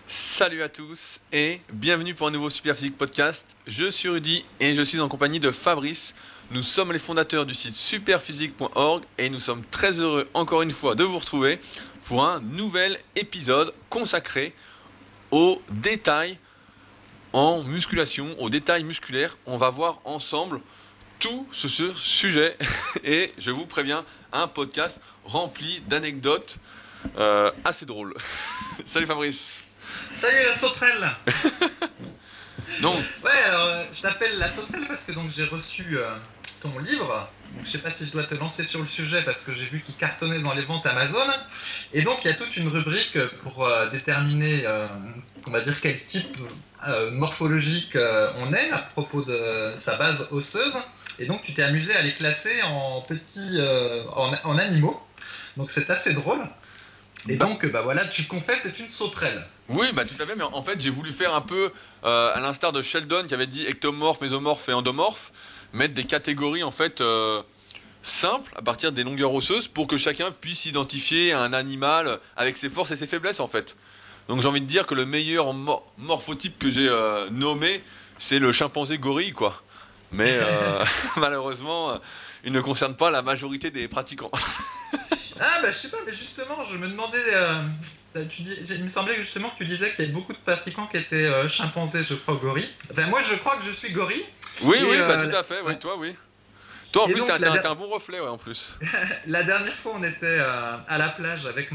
Salut à tous et bienvenue pour un nouveau Superphysique Podcast. Je suis Rudy et je suis en compagnie de Fabrice. Nous sommes les fondateurs du site superphysique.org et nous sommes très heureux encore une fois de vous retrouver pour un nouvel épisode consacré aux détails en musculation, aux détails musculaires. On va voir ensemble tout ce sujet et je vous préviens, un podcast rempli d'anecdotes assez drôles. Salut Fabrice. Salut la sauterelle. Donc, Ouais, alors je t'appelle la sauterelle parce que donc j'ai reçu ton livre. Donc, je sais pas si je dois te lancer sur le sujet parce que j'ai vu qu'il cartonnait dans les ventes Amazon. Et donc il y a toute une rubrique pour déterminer, on va dire quel type morphologique on est à propos de sa base osseuse. Et donc tu t'es amusé à les classer en petits, en animaux. Donc c'est assez drôle. Et donc, bah voilà, tu confesses, c'est une sauterelle. oui, bah tout à fait, mais en fait j'ai voulu faire un peu à l'instar de Sheldon qui avait dit ectomorphe, mésomorphe et endomorphe, mettre des catégories en fait simples à partir des longueurs osseuses pour que chacun puisse identifier un animal avec ses forces et ses faiblesses en fait. Donc j'ai envie de dire que le meilleur morphotype que j'ai nommé, c'est le chimpanzé gorille quoi. Mais malheureusement, il ne concerne pas la majorité des pratiquants. Ah bah je sais pas, mais justement, je me demandais, il me semblait justement que tu disais qu'il y avait beaucoup de pratiquants qui étaient chimpanzés, je crois, gorilles. Enfin moi je crois que je suis gorille. Oui, Et, oui, bah tout à fait, oui, ouais. toi, oui. Toi en Et plus donc t'as un bon reflet, ouais, en plus. la dernière fois on était à la plage avec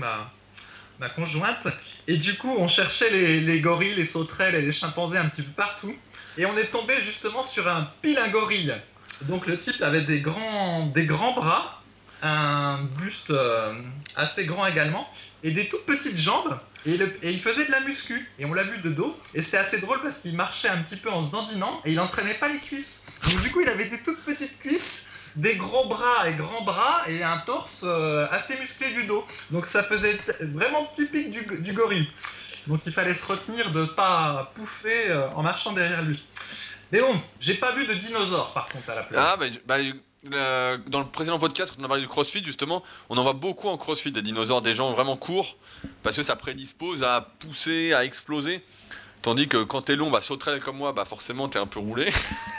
ma conjointe, et du coup on cherchait les gorilles, les sauterelles et les chimpanzés un petit peu partout, et on est tombé justement sur un pilingorille. Donc le type avait des grands bras, un buste assez grand également, et des toutes petites jambes, et il faisait de la muscu, et on l'a vu de dos, et c'était assez drôle parce qu'il marchait un petit peu en se dandinant, et il entraînait pas les cuisses. Donc du coup il avait des toutes petites cuisses, des grands bras et un torse assez musclé du dos. Donc ça faisait vraiment typique du gorille. Donc il fallait se retenir de pas pouffer en marchant derrière lui. Mais bon, j'ai pas vu de dinosaures par contre à la Ah, plage. dans le précédent podcast, quand on a parlé du crossfit, justement, on en voit beaucoup en crossfit des dinosaures, des gens vraiment courts, parce que ça prédispose à pousser, à exploser. Tandis que quand t'es long, bah, sauterelle comme moi, bah, forcément, t'es un peu roulé.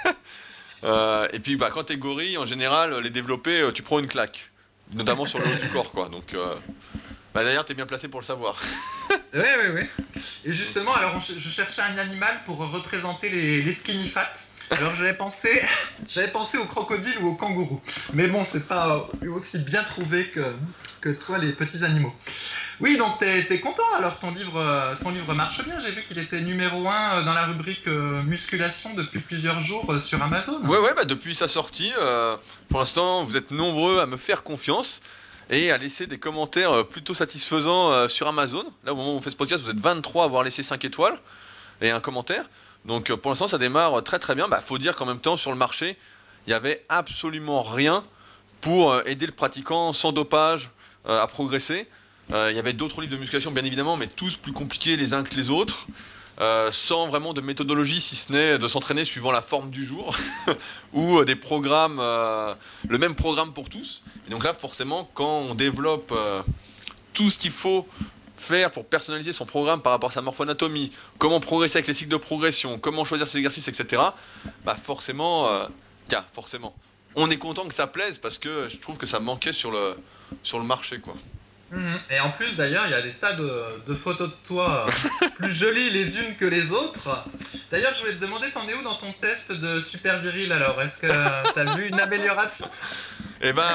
Et puis, bah, quand t'es gorille, en général, les développés, tu prends une claque. Notamment sur le haut du corps, quoi. Donc, bah, d'ailleurs, t'es bien placé pour le savoir. Ouais. Et justement, alors je cherchais un animal pour représenter les skinny fat. Alors j'avais pensé au crocodile ou au kangourou. Mais bon, c'est pas aussi bien trouvé que toi, les petits animaux. Oui, donc t'es content alors, ton livre marche bien. J'ai vu qu'il était numéro un dans la rubrique musculation depuis plusieurs jours sur Amazon. Ouais, ouais, bah, depuis sa sortie, pour l'instant, vous êtes nombreux à me faire confiance et à laisser des commentaires plutôt satisfaisants sur Amazon. Là, au moment où on fait ce podcast, vous êtes 23 à avoir laissé 5 étoiles et un commentaire. Donc, pour l'instant, ça démarre très très bien. Bah, faut dire qu'en même temps, sur le marché, il y avait absolument rien pour aider le pratiquant sans dopage à progresser. Il y avait d'autres livres de musculation, bien évidemment, mais tous plus compliqués les uns que les autres. Sans vraiment de méthodologie, si ce n'est de s'entraîner suivant la forme du jour, ou des programmes, le même programme pour tous. Et donc là, forcément, quand on développe tout ce qu'il faut faire pour personnaliser son programme par rapport à sa morphoanatomie, comment progresser avec les cycles de progression, comment choisir ses exercices, etc., bah forcément, forcément, on est content que ça plaise parce que je trouve que ça manquait sur le marché, quoi. Et en plus, d'ailleurs, il y a des tas de photos de toi plus jolies les unes que les autres. D'ailleurs, je voulais te demander, t'en es où dans ton test de super viril alors? Est-ce que t'as vu une amélioration? Eh ben,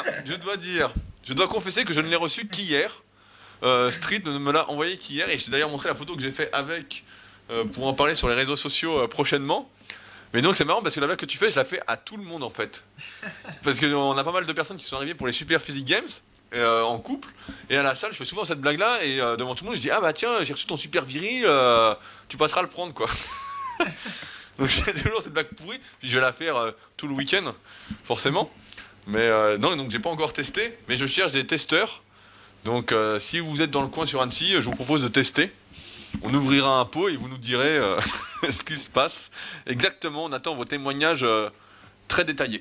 je dois confesser que je ne l'ai reçu qu'hier. Street me l'a envoyé qu'hier et j'ai d'ailleurs montré la photo que j'ai fait avec pour en parler sur les réseaux sociaux prochainement. Mais donc c'est marrant parce que la blague que tu fais, je la fais à tout le monde en fait. Parce qu'on a pas mal de personnes qui sont arrivées pour les Super Physique Games en couple et à la salle, je fais souvent cette blague là et devant tout le monde, je dis ah bah tiens, j'ai reçu ton super viril, tu passeras le prendre quoi. Donc j'ai toujours cette blague pourrie, puis je vais la faire tout le week-end forcément. Mais non, donc j'ai pas encore testé, mais je cherche des testeurs. Donc si vous êtes dans le coin sur Annecy, je vous propose de tester. On ouvrira un pot et vous nous direz ce qui se passe. Exactement, on attend vos témoignages très détaillés.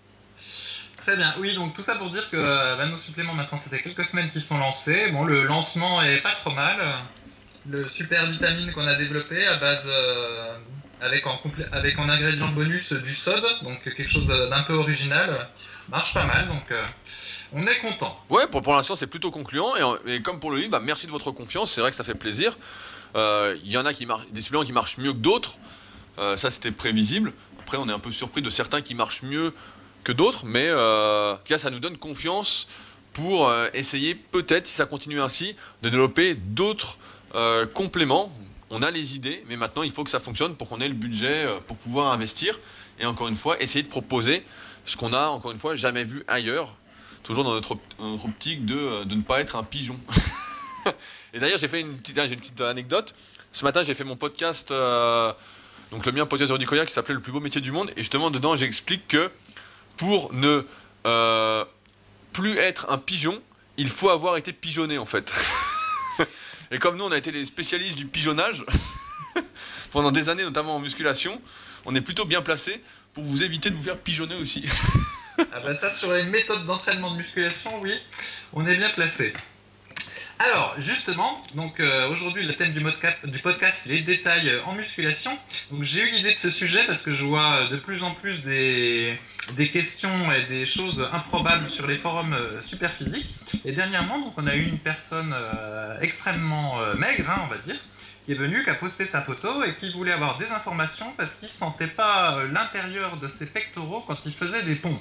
Très bien, oui, donc tout ça pour dire que nos suppléments maintenant, c'était quelques semaines qu'ils sont lancés. Bon, le lancement est pas trop mal. le super vitamine qu'on a développé à base avec en ingrédient bonus du sod, donc quelque chose d'un peu original, marche pas mal, donc on est content. Ouais, pour l'instant c'est plutôt concluant, et comme pour le livre, bah, merci de votre confiance, c'est vrai que ça fait plaisir. Il y en a des suppléments qui marchent mieux que d'autres, ça c'était prévisible. Après on est un peu surpris de certains qui marchent mieux que d'autres, mais ça nous donne confiance pour essayer peut-être, si ça continue ainsi, de développer d'autres compléments. On a les idées, mais maintenant il faut que ça fonctionne pour qu'on ait le budget pour pouvoir investir, et encore une fois essayer de proposer ce qu'on a encore une fois jamais vu ailleurs, toujours dans notre optique de ne pas être un pigeon. Et d'ailleurs j'ai une petite anecdote. Ce matin j'ai fait mon podcast, donc le mien, podcast de Rudy Koya, qui s'appelait Le plus beau métier du monde, et justement dedans j'explique que pour ne plus être un pigeon, il faut avoir été pigeonné en fait. Et comme nous on a été les spécialistes du pigeonnage pendant des années, notamment en musculation, on est plutôt bien placé pour vous éviter de vous faire pigeonner aussi. Ah bah ça, sur les méthodes d'entraînement de musculation, oui, on est bien placé. Alors, justement, donc aujourd'hui, le thème du podcast, les détails en musculation. Donc j'ai eu l'idée de ce sujet parce que je vois de plus en plus des questions et des choses improbables sur les forums Superphysique. Et dernièrement, donc on a eu une personne extrêmement maigre, hein, on va dire, qui est venue, qui a posté sa photo et qui voulait avoir des informations parce qu'il ne sentait pas l'intérieur de ses pectoraux quand il faisait des pompes.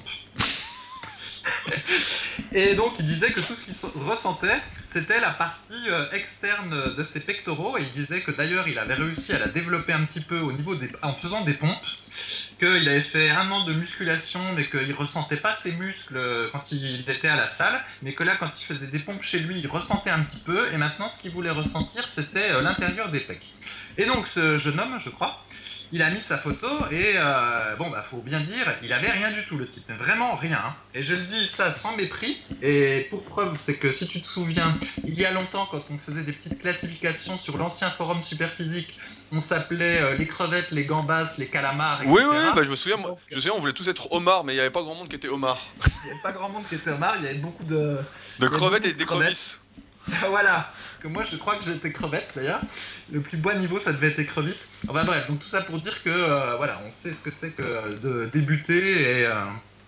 Et donc il disait que tout ce qu'il ressentait, c'était la partie externe de ses pectoraux, et il disait que d'ailleurs il avait réussi à la développer un petit peu en faisant des pompes, qu'il avait fait 1 an de musculation mais qu'il ressentait pas ses muscles quand il était à la salle, mais que là quand il faisait des pompes chez lui il ressentait un petit peu, et maintenant ce qu'il voulait ressentir c'était l'intérieur des pecs. Et donc ce jeune homme, je crois, il a mis sa photo et faut bien dire, il avait rien du tout le type, vraiment rien. Hein. Et je le dis ça sans mépris, et pour preuve c'est que si tu te souviens, il y a longtemps quand on faisait des petites classifications sur l'ancien forum Superphysique, on s'appelait les crevettes, les gambas, les calamars, etc. Oui, bah, je me souviens, on voulait tous être homards, mais il n'y avait pas grand monde qui était homards. Il n'y avait pas grand monde qui était homards, il y avait beaucoup de crevettes et d'écrevisses. Voilà, que moi je crois que j'étais crevette d'ailleurs. Le plus bas niveau ça devait être écrevisse. Enfin bref, donc tout ça pour dire que on sait ce que c'est que de débuter et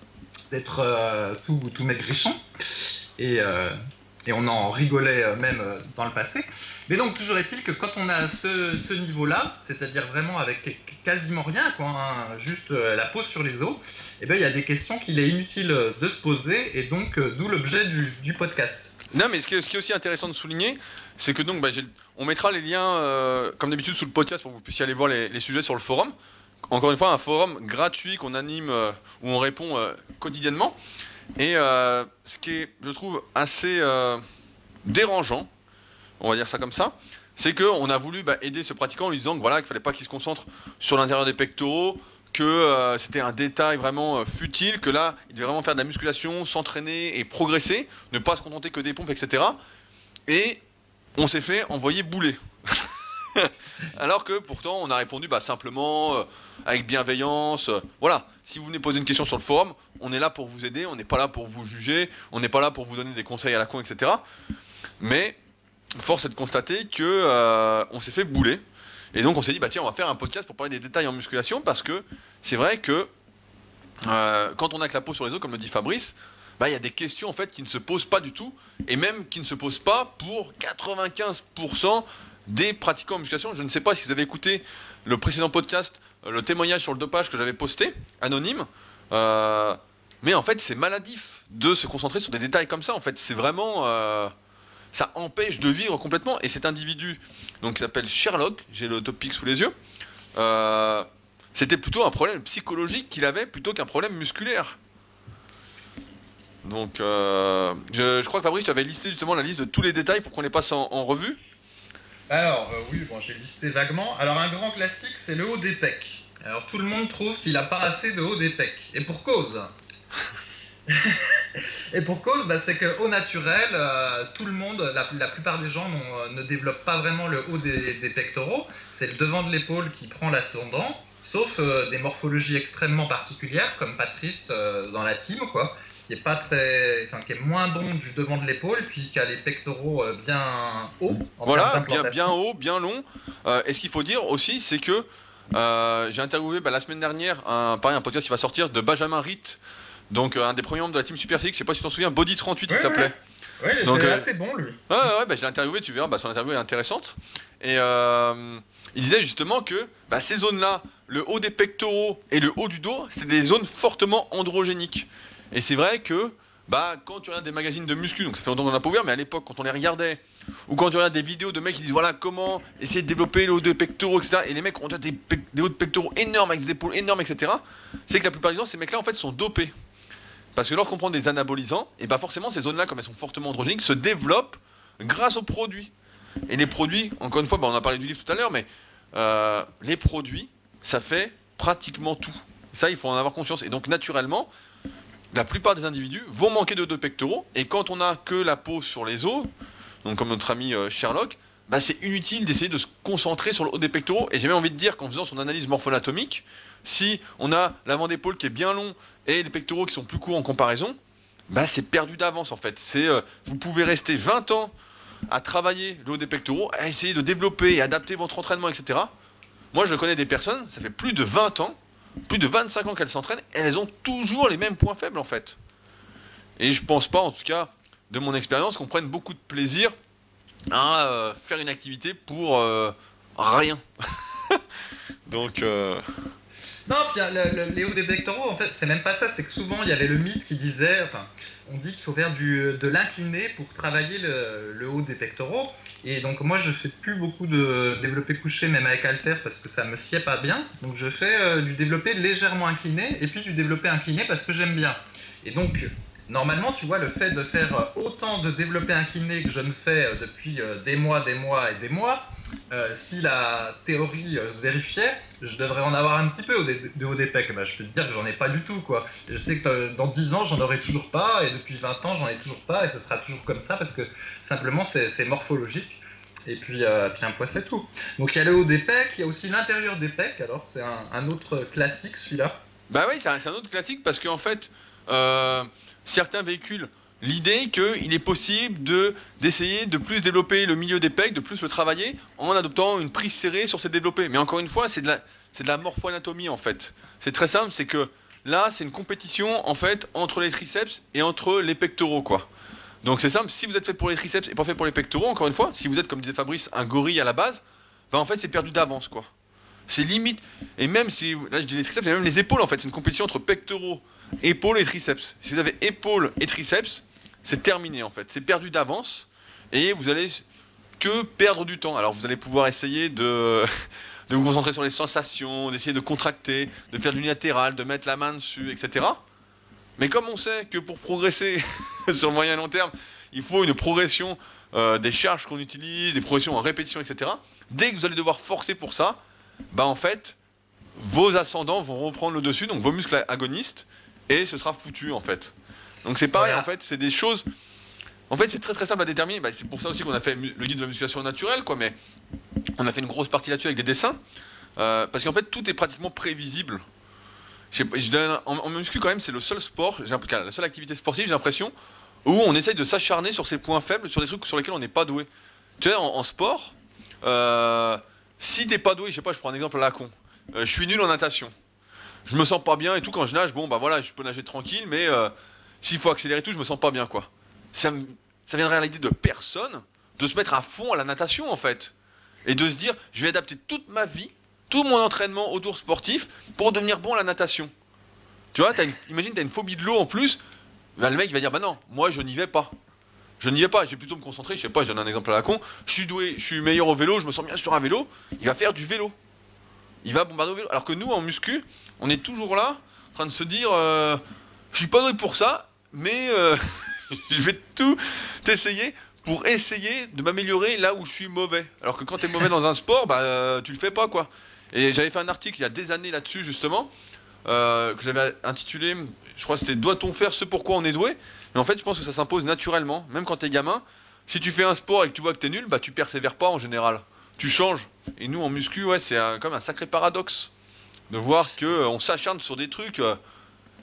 d'être tout maigrichon. Et on en rigolait même dans le passé. Mais donc toujours est-il que quand on a ce niveau-là, c'est-à-dire vraiment avec quasiment rien, quoi, hein, juste la pose sur les os, et ben il y a des questions qu'il est inutile de se poser, et donc d'où l'objet du podcast. Non, mais ce qui est aussi intéressant de souligner, c'est que donc on mettra les liens comme d'habitude sous le podcast pour que vous puissiez aller voir les sujets sur le forum. Encore une fois, un forum gratuit qu'on anime où on répond quotidiennement. Et ce qui est, je trouve, assez dérangeant, on va dire ça comme ça, c'est qu'on a voulu aider ce pratiquant en lui disant que voilà, qu'il fallait pas qu'il se concentre sur l'intérieur des pectoraux, que c'était un détail vraiment futile, que là, il devait vraiment faire de la musculation, s'entraîner et progresser, ne pas se contenter que des pompes, etc. Et on s'est fait envoyer bouler. Alors que pourtant, on a répondu simplement, avec bienveillance. Voilà, si vous venez poser une question sur le forum, on est là pour vous aider, on n'est pas là pour vous juger, on n'est pas là pour vous donner des conseils à la con, etc. Mais force est de constater que on s'est fait bouler. Et donc on s'est dit, tiens, on va faire un podcast pour parler des détails en musculation, parce que c'est vrai que quand on a que la peau sur les os, comme le dit Fabrice, il y a des questions en fait qui ne se posent pas du tout, et même qui ne se posent pas pour 95% des pratiquants en musculation. Je ne sais pas si vous avez écouté le précédent podcast, le témoignage sur le dopage que j'avais posté, anonyme, mais en fait c'est maladif de se concentrer sur des détails comme ça. En fait c'est vraiment... ça empêche de vivre complètement. Et cet individu, donc qui s'appelle Sherlock, j'ai le topic sous les yeux, c'était plutôt un problème psychologique qu'il avait plutôt qu'un problème musculaire. Donc je crois que Fabrice, tu avais listé justement la liste de tous les détails pour qu'on les passe en revue. Alors oui, j'ai listé vaguement. Alors un grand classique, c'est le haut des pecs. Alors tout le monde trouve qu'il n'a pas assez de haut des pecs. Et pour cause. Et pour cause, c'est qu'au naturel, tout le monde, la plupart des gens ne développent pas vraiment le haut des pectoraux. C'est le devant de l'épaule qui prend l'ascendant, sauf des morphologies extrêmement particulières, comme Patrice dans la team, quoi, qui est pas très, enfin, qui est moins bon du devant de l'épaule, puis qui a les pectoraux bien hauts en Voilà, termes bien d'implantation. haut, bien long. Et ce qu'il faut dire aussi, c'est que j'ai interviewé la semaine dernière pareil, un podcast qui va sortir de Benjamin Ritt, donc un des premiers membres de la team Superphysique, je sais pas si tu t'en souviens, Body 38 Oui, il oui, s'appelait. oui, Donc c'est assez bon lui. je l'ai interviewé, tu verras, son interview est intéressante. Et il disait justement que ces zones-là, le haut des pectoraux et le haut du dos, c'est des zones fortement androgéniques. Et c'est vrai que quand tu regardes des magazines de muscu, donc ça fait longtemps qu'on n'a pas ouvert, mais à l'époque, quand on les regardait, ou quand tu regardes des vidéos de mecs qui disent voilà comment essayer de développer le haut des pectoraux, etc., et les mecs ont déjà des hauts de pectoraux énormes avec des épaules énormes, etc., c'est que la plupart du temps, ces mecs-là, en fait, sont dopés. Parce que lorsqu'on prend des anabolisants, et forcément, ces zones-là, comme elles sont fortement androgéniques, se développent grâce aux produits. Et les produits, encore une fois, on a parlé du livre tout à l'heure, mais les produits, ça fait pratiquement tout. Ça, il faut en avoir conscience. Et donc, naturellement, la plupart des individus vont manquer de pectoraux. Et quand on n'a que la peau sur les os, donc comme notre ami Sherlock, c'est inutile d'essayer de se concentrer sur le haut des pectoraux. Et j'ai même envie de dire qu'en faisant son analyse morpho-anatomique, si on a l'avant d'épaule qui est bien long et les pectoraux qui sont plus courts en comparaison, c'est perdu d'avance en fait. Vous pouvez rester 20 ans à travailler le haut des pectoraux, à essayer de développer et adapter votre entraînement, etc. Moi, je connais des personnes, ça fait plus de 20 ans, plus de 25 ans qu'elles s'entraînent, et elles ont toujours les mêmes points faibles, en fait. Et je pense pas, en tout cas, de mon expérience, qu'on prenne beaucoup de plaisir à faire une activité pour rien. Donc, Non, puis les hauts des pectoraux, en fait, c'est même pas ça, c'est que souvent il y avait le mythe qui disait, enfin, on dit qu'il faut faire de l'incliné pour travailler le haut des pectoraux. Et donc moi je fais plus beaucoup de développé couché, même avec haltère, parce que ça me sied pas bien. Donc je fais du développé légèrement incliné, et puis du développé incliné parce que j'aime bien. Et donc, normalement, tu vois, le fait de faire autant de développé incliné que je me fais depuis des mois et des mois, si la théorie se vérifiait, je devrais en avoir un petit peu de haut des pecs. Je peux te dire que j'en ai pas du tout, quoi. Je sais que dans 10 ans, j'en aurai toujours pas, et depuis 20 ans, j'en ai toujours pas, et ce sera toujours comme ça, parce que simplement, c'est morphologique. Et puis un poids, c'est tout. Donc il y a le haut des pecs, il y a aussi l'intérieur des pecs, alors c'est un autre classique, celui-là. oui, c'est un autre classique parce qu'en fait, certains véhiculent l'idée qu'il est possible d'essayer de plus développer le milieu des pecs, de plus le travailler en adoptant une prise serrée sur ces développés. Mais encore une fois, c'est de la morpho-anatomie en fait. C'est très simple, c'est que là, c'est une compétition en fait entre les triceps et entre les pectoraux quoi. Donc c'est simple, si vous êtes fait pour les triceps et pas fait pour les pectoraux, encore une fois, si vous êtes comme disait Fabrice, un gorille à la base, en fait c'est perdu d'avance quoi. C'est limite. Et même si, là je dis les triceps, mais même les épaules en fait, c'est une compétition entre pectoraux, épaules et triceps. Si vous avez épaules et triceps, c'est terminé en fait, c'est perdu d'avance et vous allez que perdre du temps. Alors vous allez pouvoir essayer de vous concentrer sur les sensations, d'essayer de contracter, de faire du unilatéral, de mettre la main dessus, etc. Mais comme on sait que pour progresser sur le moyen et long terme, il faut une progression des charges qu'on utilise, des progressions en répétition, etc. Dès que vous allez devoir forcer pour ça, en fait, vos ascendants vont reprendre le dessus, donc vos muscles agonistes, et ce sera foutu en fait. Donc c'est pareil, Voilà. en fait, c'est des choses. En fait, c'est très très simple à déterminer. C'est pour ça aussi qu'on a fait le guide de la musculation naturelle, quoi. Mais on a fait une grosse partie là-dessus avec des dessins, parce qu'en fait, tout est pratiquement prévisible. En muscu quand même, c'est le seul sport, la seule activité sportive, j'ai l'impression, où on essaye de s'acharner sur ses points faibles, sur des trucs sur lesquels on n'est pas doué. Tu sais, en sport, si t'es pas doué, je sais pas, je prends un exemple à la con. Je suis nul en natation. Je me sens pas bien et tout quand je nage. Bon, voilà, je peux nager tranquille, mais s'il faut accélérer tout, je me sens pas bien, quoi. Ça viendrait à l'idée de personne de se mettre à fond à la natation, en fait. Et de se dire, je vais adapter toute ma vie, tout mon entraînement autour sportif pour devenir bon à la natation. Tu vois, imagine, t'as une phobie de l'eau en plus. Le mec, il va dire, non, moi, je n'y vais pas. Je n'y vais pas, je vais plutôt me concentrer, je sais pas, je donne un exemple à la con, je suis doué, je suis meilleur au vélo, je me sens bien sur un vélo, il va faire du vélo. Il va bombarder au vélo. Alors que nous, en muscu, on est toujours là, en train de se dire, je suis pas doué pour ça, mais je vais tout essayer pour essayer de m'améliorer là où je suis mauvais. Alors que quand tu es mauvais dans un sport, tu le fais pas, quoi. Et j'avais fait un article il y a des années là-dessus, justement, que j'avais intitulé, je crois que c'était Doit-on faire ce pourquoi on est doué? Mais en fait, je pense que ça s'impose naturellement, même quand t'es gamin. Si tu fais un sport et que tu vois que t'es nul, tu persévères pas en général. Tu changes. Et nous, en muscu, ouais, c'est comme un sacré paradoxe de voir que on s'acharne sur des trucs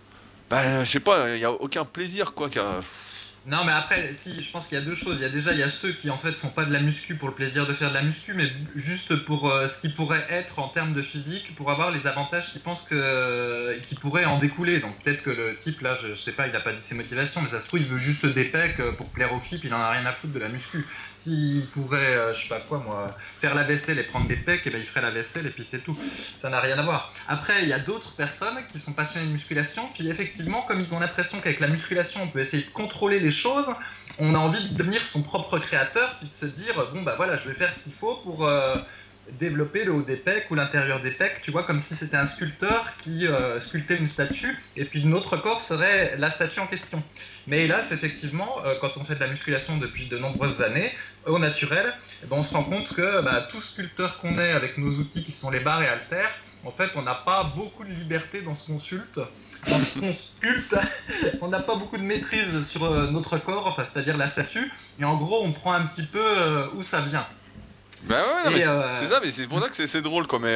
Bah, je sais pas, il y a aucun plaisir, quoi. Non, mais après, si, je pense qu'il y a deux choses. Il y a ceux qui en fait font pas de la muscu pour le plaisir de faire de la muscu, mais juste pour ce qui pourrait être en termes de physique, pour avoir les avantages qu'ils pensent qui pourraient en découler. Donc peut-être que le type là, je sais pas, il a pas dit ses motivations, mais ça se trouve il veut juste des pecs pour plaire aux filles, puis il en a rien à foutre de la muscu. S'il pourrait, je sais pas quoi moi, faire la vaisselle et prendre des pecs, et ben il ferait la vaisselle et puis c'est tout. Ça n'a rien à voir. Après, il y a d'autres personnes qui sont passionnées de musculation, puis effectivement, comme ils ont l'impression qu'avec la musculation, on peut essayer de contrôler les choses, on a envie de devenir son propre créateur, puis de se dire, bon bah voilà, je vais faire ce qu'il faut pour développer le haut des pecs ou l'intérieur des pecs, tu vois, comme si c'était un sculpteur qui sculptait une statue, et puis notre corps serait la statue en question. Mais hélas, effectivement, quand on fait de la musculation depuis de nombreuses années, au naturel, eh ben, on se rend compte que tout sculpteur qu'on est avec nos outils qui sont les barres et haltères, en fait, on n'a pas beaucoup de liberté dans ce qu'on sculpte. Dans ce qu'on sculpte, on n'a pas beaucoup de maîtrise sur notre corps, enfin, c'est-à-dire la statue, et en gros, on prend un petit peu où ça vient. Bah ouais, non, mais Et c'est ça, mais c'est pour ça que c'est drôle, quoi. Mais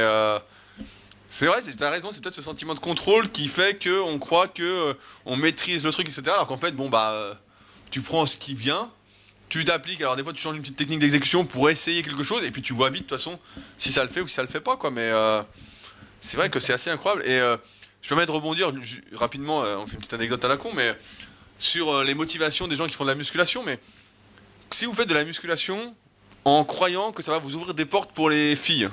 c'est vrai, t'as raison, c'est peut-être ce sentiment de contrôle qui fait que on croit que on maîtrise le truc, etc. Alors qu'en fait, bon bah, tu prends ce qui vient, tu t'appliques. Alors des fois, tu changes une petite technique d'exécution pour essayer quelque chose, et puis tu vois vite de toute façon si ça le fait ou si ça le fait pas, quoi. Mais c'est vrai que c'est assez incroyable. Et je peux mettre rebondir rapidement. On fait une petite anecdote à la con, mais sur les motivations des gens qui font de la musculation. Mais si vous faites de la musculation en croyant que ça va vous ouvrir des portes pour les filles,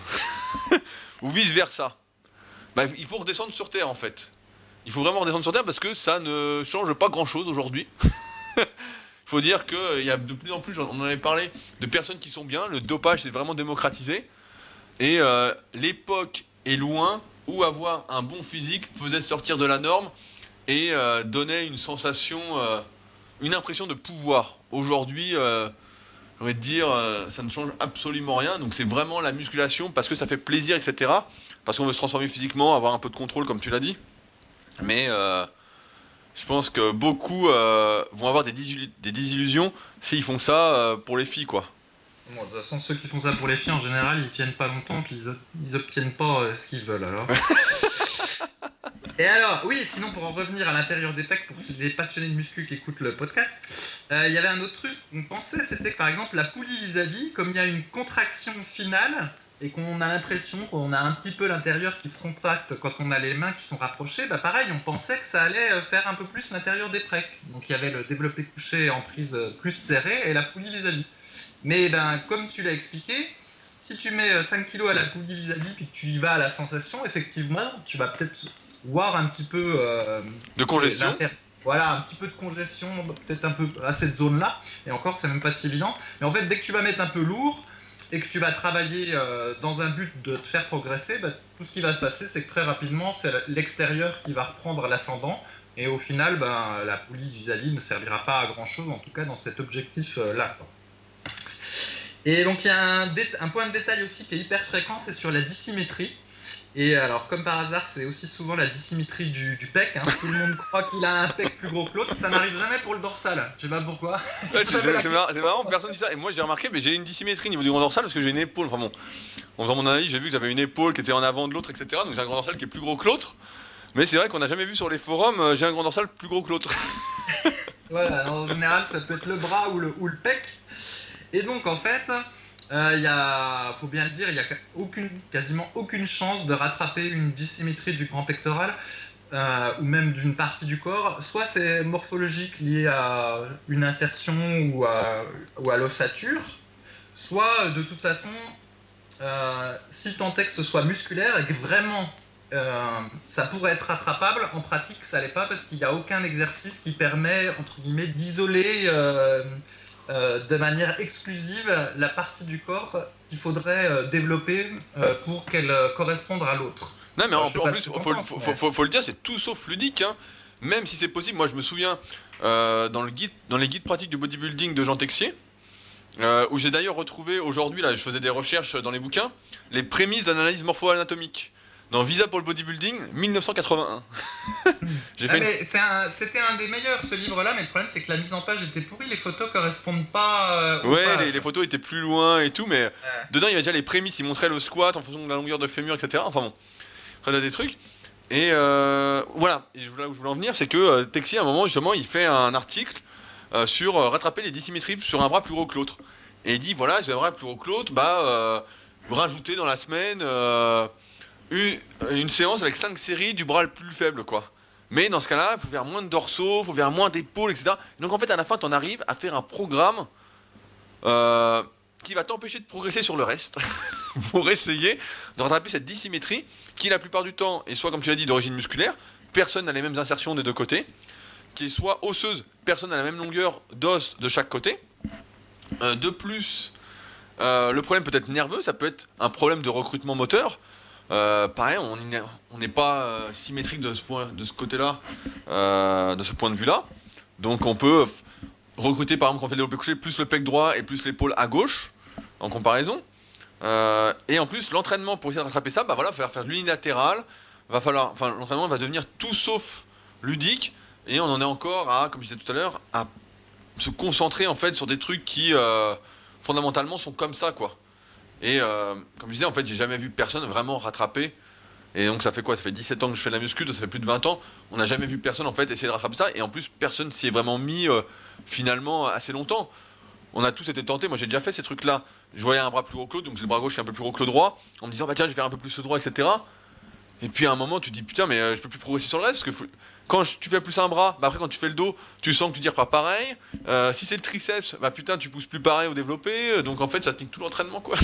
ou vice versa, bah, il faut redescendre sur Terre en fait. Il faut vraiment redescendre sur Terre parce que ça ne change pas grand chose aujourd'hui. Il faut dire qu'il y a de plus en plus, on en avait parlé, de personnes qui sont bien. Le dopage s'est vraiment démocratisé. Et l'époque est loin où avoir un bon physique faisait sortir de la norme et donnait une sensation, une impression de pouvoir. Aujourd'hui, j'ai envie de dire, ça ne change absolument rien. Donc c'est vraiment la musculation parce que ça fait plaisir, etc. Parce qu'on veut se transformer physiquement, avoir un peu de contrôle, comme tu l'as dit. Mais je pense que beaucoup vont avoir des désillusions s'ils font ça pour les filles, quoi. bon, de toute façon, ceux qui font ça pour les filles, en général, ils tiennent pas longtemps, puis ils obtiennent pas ce qu'ils veulent alors. Et alors, oui, sinon pour en revenir à l'intérieur des pecs, pour les passionnés de muscu qui écoutent le podcast, il y avait un autre truc qu'on pensait, c'était que par exemple la poulie vis-à-vis, comme il y a une contraction finale, et qu'on a l'impression qu'on a un petit peu l'intérieur qui se contracte quand on a les mains qui sont rapprochées, bah pareil, on pensait que ça allait faire un peu plus l'intérieur des pecs. Donc il y avait le développé couché en prise plus serrée et la poulie vis-à-vis. Mais ben, comme tu l'as expliqué, si tu mets 5 kilos à la poulie vis-à-vis puis que tu y vas à la sensation, effectivement, tu vas peut-être voir un petit peu De congestion. voilà, un petit peu de congestion, peut-être un peu à cette zone-là. Et encore, c'est même pas si évident. Mais en fait, dès que tu vas mettre un peu lourd et que tu vas travailler dans un but de te faire progresser, bah, tout ce qui va se passer, c'est que très rapidement, c'est l'extérieur qui va reprendre l'ascendant. Et au final, ben, la poulie vis-à-vis ne servira pas à grand-chose, en tout cas dans cet objectif-là. Et donc il y a un point de détail aussi qui est hyper fréquent, c'est sur la dissymétrie. Et alors, comme par hasard, c'est aussi souvent la dissymétrie du pec. Hein. Tout le monde croit qu'il a un pec plus gros que l'autre. Ça n'arrive jamais pour le dorsal. Je sais pas pourquoi. Ouais, c'est marrant, personne dit ça. Et moi j'ai remarqué, mais j'ai une dissymétrie au niveau du grand dorsal parce que j'ai une épaule. Enfin bon, en faisant mon analyse, j'ai vu que j'avais une épaule qui était en avant de l'autre, etc. Donc j'ai un grand dorsal qui est plus gros que l'autre. Mais c'est vrai qu'on n'a jamais vu sur les forums, j'ai un grand dorsal plus gros que l'autre. Voilà, en général, ça peut être le bras ou le pec. Et donc, en fait, faut bien le dire, il n'y a quasiment aucune chance de rattraper une dissymétrie du grand pectoral ou même d'une partie du corps. Soit c'est morphologique lié à une insertion ou à l'ossature, soit de toute façon, si tant est que ce soit musculaire et que vraiment ça pourrait être rattrapable, en pratique ça l'est pas parce qu'il n'y a aucun exercice qui permet entre guillemets d'isoler de manière exclusive la partie du corps qu'il faudrait développer pour qu'elle corresponde à l'autre. Non, mais en plus, faut le dire, c'est tout sauf ludique, hein. Même si c'est possible, moi je me souviens dans les guides pratiques du bodybuilding de Jean Texier, où j'ai d'ailleurs retrouvé aujourd'hui, là je faisais des recherches dans les bouquins, les prémices d'analyse morpho-anatomique. Dans Visa pour le bodybuilding, 1981. C'était un des meilleurs ce livre-là, mais le problème c'est que la mise en page était pourrie, les photos correspondent pas aux ouais, pages. les photos étaient plus loin et tout, mais dedans il y avait déjà les prémices, il montrait le squat en fonction de la longueur de fémur, etc. Enfin bon, après il y a des trucs. Et voilà, et là où je voulais en venir, c'est que Texi, à un moment, justement, il fait un article sur rattraper les dissymétries sur un bras plus gros que l'autre. Et il dit, voilà, j'ai un bras plus gros que l'autre, vous rajoutez dans la semaine une séance avec 5 séries du bras le plus faible, quoi. Mais dans ce cas-là, il faut faire moins de dorsaux, il faut faire moins d'épaules, etc. Donc en fait, à la fin, tu en arrives à faire un programme euh, qui va t'empêcher de progresser sur le reste pour essayer de rattraper cette dissymétrie qui, la plupart du temps, est soit, comme tu l'as dit, d'origine musculaire, personne n'a les mêmes insertions des deux côtés, qui est soit osseuse, personne n'a la même longueur d'os de chaque côté. De plus, le problème peut être nerveux, ça peut être un problème de recrutement moteur. Pareil, on n'est pas symétrique de ce côté-là, de ce point de vue-là. Donc on peut recruter par exemple quand on fait le développé couché plus le pec droit et plus l'épaule à gauche en comparaison. Et en plus l'entraînement pour essayer de rattraper ça, bah voilà, il va falloir faire de l'unilatéral, l'entraînement va devenir tout sauf ludique et on en est encore à, comme je disais tout à l'heure, à se concentrer en fait sur des trucs qui fondamentalement sont comme ça quoi. Et comme je disais, en fait, j'ai jamais vu personne vraiment rattraper. Et donc, ça fait quoi? Ça fait 17 ans que je fais la muscu, ça fait plus de 20 ans. On n'a jamais vu personne, en fait, essayer de rattraper ça. Et en plus, personne s'y est vraiment mis, finalement, assez longtemps. On a tous été tentés. Moi, j'ai déjà fait ces trucs-là. Je voyais un bras plus gros que l'autre, donc c'est le bras gauche qui est un peu plus gros que le droit. En me disant, bah tiens, je vais faire un peu plus le droit, etc. Et puis à un moment, tu te dis, putain, mais je peux plus progresser sur le reste. Parce que tu fais plus un bras, bah après, quand tu fais le dos, tu sens que tu tires pas pareil. Si c'est le triceps, bah putain, tu pousses plus pareil au développé. Donc en fait, ça nique tout l'entraînement, quoi.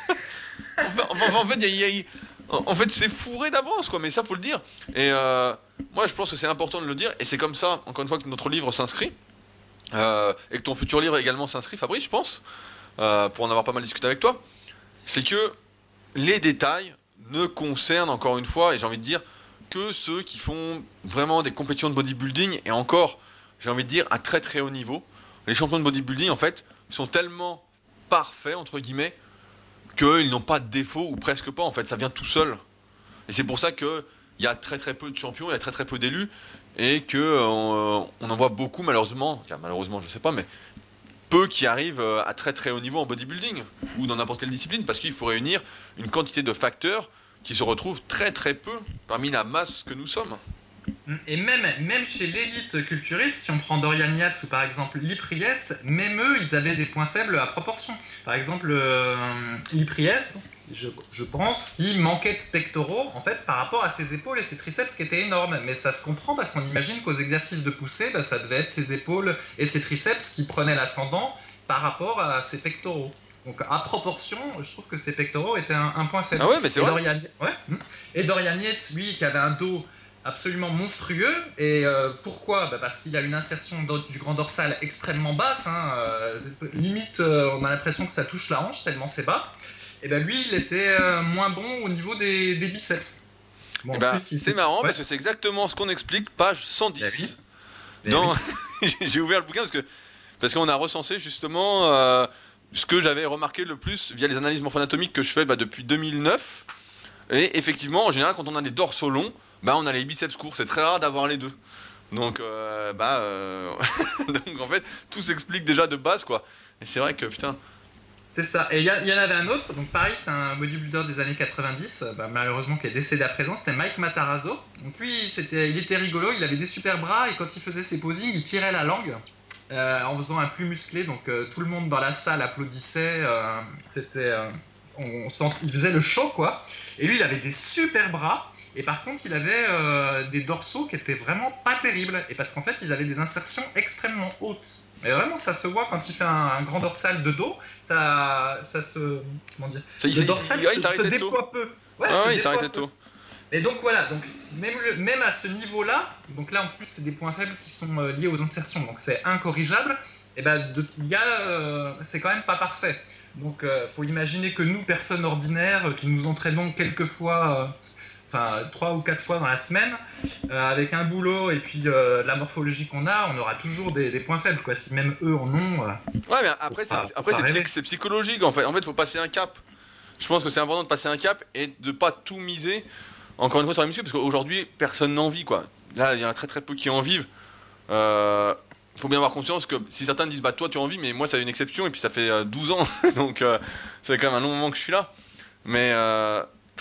En fait, c'est fourré d'avance, quoi, mais ça, faut le dire. Et moi, je pense que c'est important de le dire, et c'est comme ça, encore une fois, que notre livre s'inscrit, et que ton futur livre également s'inscrit, Fabrice, je pense, pour en avoir pas mal discuté avec toi. C'est que les détails ne concernent, encore une fois, et j'ai envie de dire, que ceux qui font vraiment des compétitions de bodybuilding, et encore, j'ai envie de dire, à très très haut niveau. Les champions de bodybuilding, en fait, sont tellement parfaits, entre guillemets, qu'ils n'ont pas de défaut ou presque pas en fait, ça vient tout seul. Et c'est pour ça qu'il y a très très peu de champions, il y a très très peu d'élus et que on en voit beaucoup malheureusement, enfin, malheureusement je sais pas, mais peu qui arrivent à très très haut niveau en bodybuilding ou dans n'importe quelle discipline parce qu'il faut réunir une quantité de facteurs qui se retrouvent très très peu parmi la masse que nous sommes. Et même chez l'élite culturiste, si on prend Dorian Yates ou par exemple Lipriès, même eux, ils avaient des points faibles à proportion. Par exemple, Lipriès, je pense qu'il manquait de pectoraux en fait par rapport à ses épaules et ses triceps qui étaient énormes. Mais ça se comprend parce qu'on imagine qu'aux exercices de poussée, bah, ça devait être ses épaules et ses triceps qui prenaient l'ascendant par rapport à ses pectoraux. Donc à proportion, je trouve que ses pectoraux étaient un point faible. Ah ouais, mais c'est vrai. Et Dorian Yates, lui, qui avait un dos absolument monstrueux. Et pourquoi? Bah parce qu'il a une insertion du grand dorsal extrêmement basse. Hein, limite, on a l'impression que ça touche la hanche tellement c'est bas. Et ben lui, il était moins bon au niveau des biceps. Bon, c'est marrant parce que c'est exactement ce qu'on explique, page 110. Dans... J'ai ouvert le bouquin parce qu'on a recensé justement ce que j'avais remarqué le plus via les analyses morpho-anatomiques que je fais depuis 2009. Et effectivement, en général, quand on a des dorsaux longs, on a les biceps courts. C'est très rare d'avoir les deux. Donc, donc en fait, tout s'explique déjà de base, quoi. Et c'est vrai que, putain... C'est ça. Et il y en avait un autre, donc pareil, c'est un bodybuilder des années 90, malheureusement qui est décédé à présent, c'était Mike Matarazzo. Donc lui, il était rigolo, il avait des super bras, et quand il faisait ses posings, il tirait la langue en faisant un plus musclé, donc tout le monde dans la salle applaudissait, il faisait le show, quoi. Et lui, il avait des super bras, et par contre, il avait des dorsaux qui étaient vraiment pas terribles, et parce qu'en fait, ils avaient des insertions extrêmement hautes. Mais vraiment, ça se voit quand il fait un grand dorsal de dos, ça se... Comment dire? Le dorsal se déploie peu. Ouais, il s'arrêtait tôt. Et donc voilà, donc même à ce niveau-là, donc là en plus c'est des points faibles qui sont liés aux insertions, donc c'est incorrigeable, et c'est quand même pas parfait. Donc faut imaginer que nous, personnes ordinaires, qui nous entraînons quelques fois... 3 ou 4 fois dans la semaine, avec un boulot et puis la morphologie qu'on a, on aura toujours des points faibles, quoi. Si même eux en ont. Ouais, mais après, c'est psychologique en fait. En fait, faut passer un cap. Je pense que c'est important de passer un cap et de pas tout miser. Encore une fois sur la muscu, parce qu'aujourd'hui, personne n'en vit, quoi. Là, il y en a très très peu qui en vivent. Faut bien avoir conscience que si certains disent, toi tu en vis, mais moi ça a une exception et puis ça fait 12 ans, donc c'est quand même un long moment que je suis là. Mais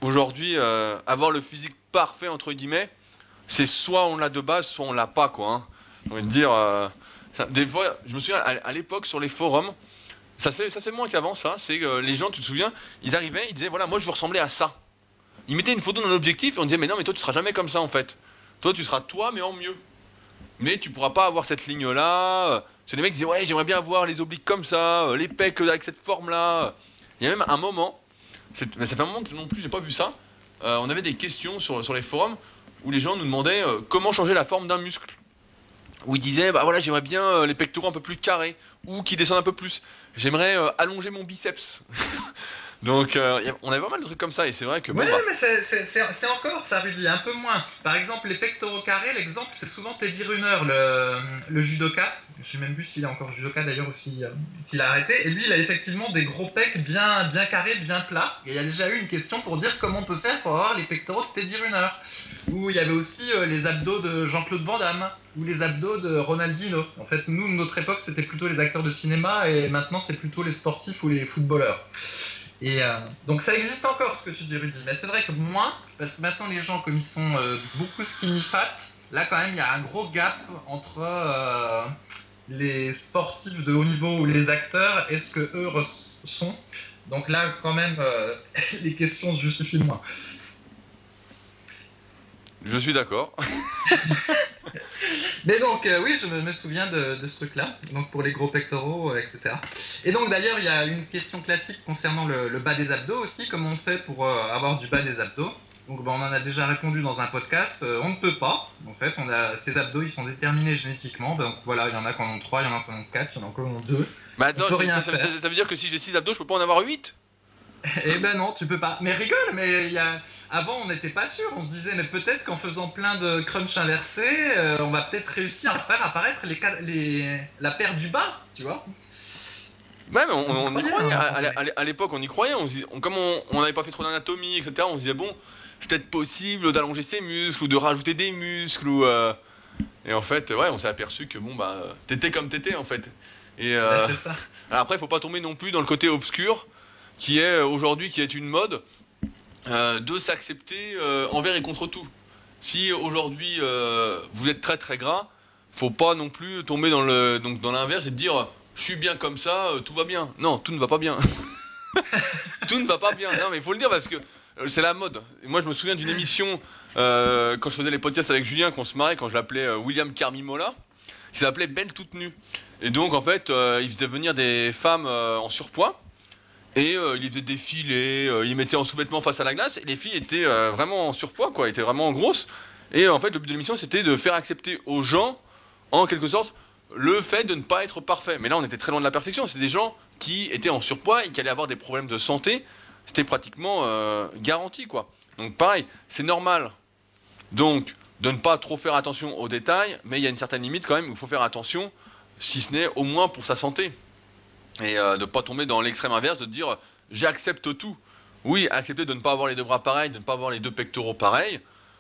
aujourd'hui, avoir le physique parfait, entre guillemets, c'est soit on l'a de base, soit on l'a pas, quoi. Hein. J'ai envie de dire, des fois, je me souviens, à l'époque, sur les forums, ça se fait moins qu'avant, ça. C'est que les gens, tu te souviens, ils arrivaient, ils disaient, voilà, moi je veux ressembler à ça. Ils mettaient une photo dans l'objectif et on disait, mais non, mais toi tu seras jamais comme ça en fait. Toi tu seras toi, mais en mieux. Mais tu pourras pas avoir cette ligne-là. C'est les mecs qui disaient, ouais, j'aimerais bien avoir les obliques comme ça, les pecs avec cette forme-là. Il y a même un moment, mais ça fait un moment que non plus j'ai pas vu ça. On avait des questions sur les forums où les gens nous demandaient comment changer la forme d'un muscle. Où ils disaient, bah voilà, j'aimerais bien les pectoraux un peu plus carrés, ou qui descendent un peu plus. J'aimerais allonger mon biceps. Donc, on avait pas mal de trucs comme ça, et c'est vrai que bon, Ouais, bah. mais c'est encore ça, Rudy, un peu moins. Par exemple, les pectoraux carrés, l'exemple, c'est souvent Teddy Riner, le judoka. Je sais même plus s'il est encore judoka d'ailleurs ou s'il a arrêté. Et lui, il a effectivement des gros pecs bien carrés, bien plats. Et il y a déjà eu une question pour dire comment on peut faire pour avoir les pectoraux de Teddy Riner. Ou il y avait aussi les abdos de Jean-Claude Van Damme. Ou les abdos de Ronaldinho. En fait, nous, de notre époque, c'était plutôt les acteurs de cinéma. Et maintenant, c'est plutôt les sportifs ou les footballeurs. Et donc ça existe encore ce que tu dis, Rudy, mais c'est vrai que moins, parce que maintenant les gens comme ils sont beaucoup skinny fat, là quand même il y a un gros gap entre les sportifs de haut niveau ou les acteurs et ce que eux sont. Donc là quand même les questions se justifient moins. Je suis d'accord. Mais donc, oui, je me souviens de ce truc-là, donc pour les gros pectoraux, etc. Et donc, d'ailleurs, il y a une question classique concernant le bas des abdos aussi, comment on fait pour avoir du bas des abdos. Donc, on en a déjà répondu dans un podcast, on ne peut pas, en fait, ces abdos, ils sont déterminés génétiquement, donc voilà, il y en a qui en ont 3, il y en a qui en ont 4, il y en a qui en ont 2. Mais attends, ça veut dire que si j'ai 6 abdos, je peux pas en avoir 8? Eh ben non, tu peux pas. Mais rigole, mais avant on n'était pas sûr. On se disait, mais peut-être qu'en faisant plein de crunch inversés, on va peut-être réussir à faire apparaître la paire du bas, tu vois. Ouais, mais on y croyait. À l'époque, on y croyait. Comme on n'avait pas fait trop d'anatomie, etc., on se disait, bon, c'est peut-être possible d'allonger ses muscles ou de rajouter des muscles. Et en fait, ouais, on s'est aperçu que, bon, bah, t'étais comme t'étais, en fait. Et Ouais, c'est ça. après, il faut pas tomber non plus dans le côté obscur qui est aujourd'hui, qui est une mode, de s'accepter envers et contre tout. Si aujourd'hui vous êtes très très gras, faut pas non plus tomber dans l'inverse et dire je suis bien comme ça, tout va bien. Non, tout ne va pas bien. Tout ne va pas bien. Non, mais il faut le dire parce que c'est la mode. Et moi, je me souviens d'une émission quand je faisais les podcasts avec Julien, qu'on se marrait, quand je l'appelais William Carmimola, qui s'appelait Belle toute nue. Et donc, en fait, il faisait venir des femmes en surpoids. Et il les faisait défiler, il les mettait en sous-vêtements face à la glace, et les filles étaient vraiment en surpoids, quoi, étaient vraiment grosses. Et en fait, le but de l'émission, c'était de faire accepter aux gens, en quelque sorte, le fait de ne pas être parfait. Mais là, on était très loin de la perfection. C'est des gens qui étaient en surpoids et qui allaient avoir des problèmes de santé. C'était pratiquement garanti, quoi. Donc pareil, c'est normal. Donc, de ne pas trop faire attention aux détails, mais il y a une certaine limite quand même où il faut faire attention, si ce n'est au moins pour sa santé. Et de ne pas tomber dans l'extrême inverse, de dire j'accepte tout. Oui, accepter de ne pas avoir les deux bras pareils, de ne pas avoir les deux pectoraux pareils,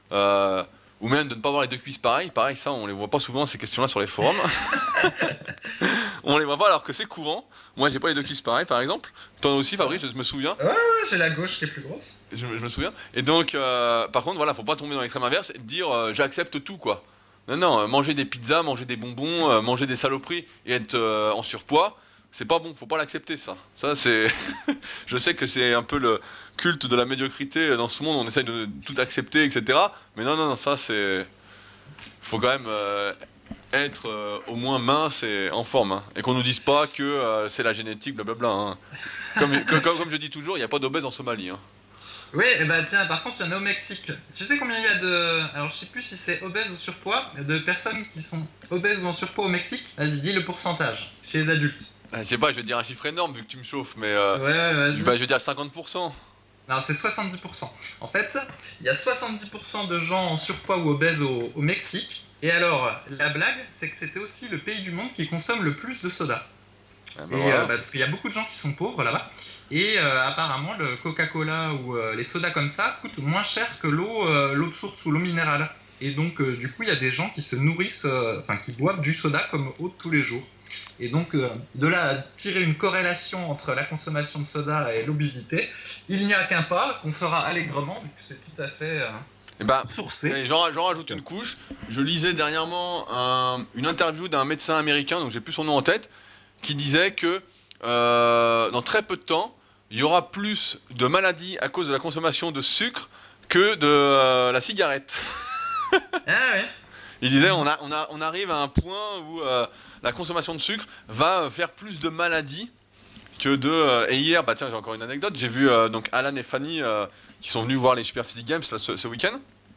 ou même de ne pas avoir les deux cuisses pareilles. Pareil, ça, on les voit pas souvent ces questions-là sur les forums. On les voit pas alors que c'est courant. Moi, j'ai pas les deux cuisses pareilles, par exemple. Toi aussi, Fabrice, je me souviens. Ouais, j'ai la gauche qui est plus grosse. Je me souviens. Et donc, par contre, voilà, faut pas tomber dans l'extrême inverse et dire j'accepte tout, quoi. Non, non, manger des pizzas, manger des bonbons, manger des saloperies et être en surpoids. C'est pas bon, faut pas l'accepter ça. Ça c'est, je sais que c'est un peu le culte de la médiocrité dans ce monde. On essaye de tout accepter, etc. Mais non, non, non, ça c'est, faut quand même être au moins mince et en forme, hein. Et qu'on nous dise pas que c'est la génétique, blablabla, hein. Comme je dis toujours, il n'y a pas d'obèse en Somalie, hein. Oui, et bah tiens, par contre, il y en a au Mexique. Tu sais combien il y a de. Alors, je sais plus si c'est obèse ou surpoids, mais de personnes qui sont obèses ou en surpoids au Mexique. Vas-y, dis le pourcentage chez les adultes. Je sais pas, je vais te dire un chiffre énorme vu que tu me chauffes, mais Ouais, vas-y. je vais dire 50%. Non, c'est 70%. En fait, il y a 70% de gens en surpoids ou obèses au Mexique. Et alors, la blague, c'est que c'était aussi le pays du monde qui consomme le plus de soda. Ah, Et voilà. parce qu'il y a beaucoup de gens qui sont pauvres là-bas. Et apparemment, le Coca-Cola ou les sodas comme ça coûtent moins cher que l'eau de source ou l'eau minérale. Et donc, du coup, il y a des gens qui se nourrissent, enfin, qui boivent du soda comme eau de tous les jours. Et donc, de là à tirer une corrélation entre la consommation de soda et l'obésité, il n'y a qu'un pas qu'on fera allègrement, vu que c'est tout à fait Et bah, sourcé. j'en rajoute une couche. Je lisais dernièrement une interview d'un médecin américain, donc j'ai plus son nom en tête, qui disait que dans très peu de temps, il y aura plus de maladies à cause de la consommation de sucre que de la cigarette. Ah ouais. Il disait on arrive à un point où la consommation de sucre va faire plus de maladies que de... et hier, bah tiens, j'ai encore une anecdote, j'ai vu donc Alan et Fanny qui sont venus voir les Super Physique Games là, ce week-end.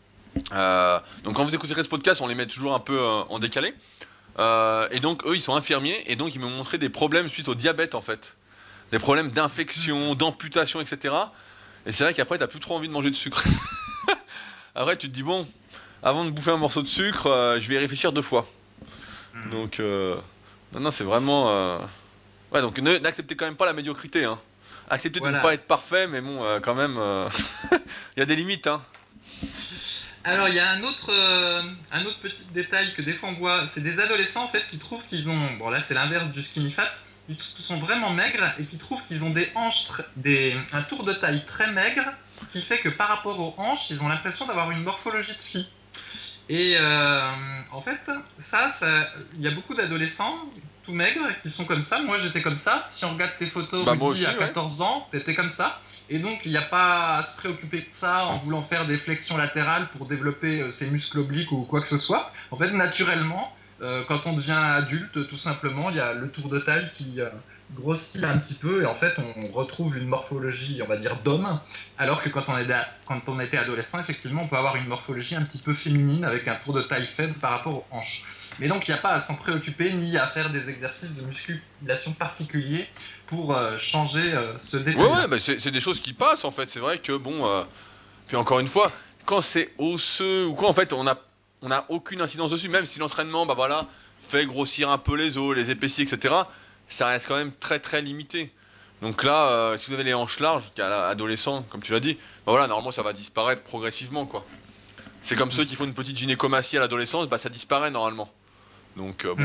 Donc quand vous écoutez ce podcast, on les met toujours un peu en décalé. Et donc eux, ils sont infirmiers et donc ils m'ont montré des problèmes suite au diabète en fait. Des problèmes d'infection, d'amputation, etc. Et c'est vrai qu'après, t'as plus trop envie de manger de sucre. Après, tu te dis, bon, avant de bouffer un morceau de sucre, je vais y réfléchir 2 fois. Donc, non, c'est vraiment... Ouais, donc n'acceptez quand même pas la médiocrité, hein. Acceptez de ne Voilà. pas être parfait, mais bon, quand même, il y a des limites, hein. Alors, il y a un autre petit détail que des fois on voit, c'est des adolescents en fait qui trouvent qu'ils ont, bon là c'est l'inverse du skinny fat, ils sont vraiment maigres et qui trouvent qu'ils ont des hanches, un tour de taille très maigre, qui fait que par rapport aux hanches, ils ont l'impression d'avoir une morphologie de fille. Et en fait, il y a beaucoup d'adolescents tout maigres qui sont comme ça. Moi j'étais comme ça. Si on regarde tes photos, Bah, moi Rudy, aussi, à ouais. 14 ans, t'étais comme ça. Et donc il n'y a pas à se préoccuper de ça en voulant faire des flexions latérales pour développer ses muscles obliques ou quoi que ce soit. En fait, naturellement, quand on devient adulte, tout simplement, il y a le tour de taille qui grossit un petit peu et en fait on retrouve une morphologie, on va dire, d'homme, alors que quand on était adolescent, effectivement, on peut avoir une morphologie un petit peu féminine avec un tour de taille faible par rapport aux hanches. Mais donc il n'y a pas à s'en préoccuper ni à faire des exercices de musculation particuliers pour changer ce détail. Ouais, bah, c'est des choses qui passent, en fait. C'est vrai que, bon... Puis encore une fois, quand c'est osseux ou quoi, en fait, on a aucune incidence dessus. Même si l'entraînement, bah voilà, fait grossir un peu les os, les épaissit, etc., ça reste quand même très très limité. Donc là, si vous avez les hanches larges, qu'à l'adolescent, comme tu l'as dit, bah voilà, normalement ça va disparaître progressivement, quoi. C'est comme ceux qui font une petite gynécomastie à l'adolescence, bah ça disparaît normalement. Donc bon.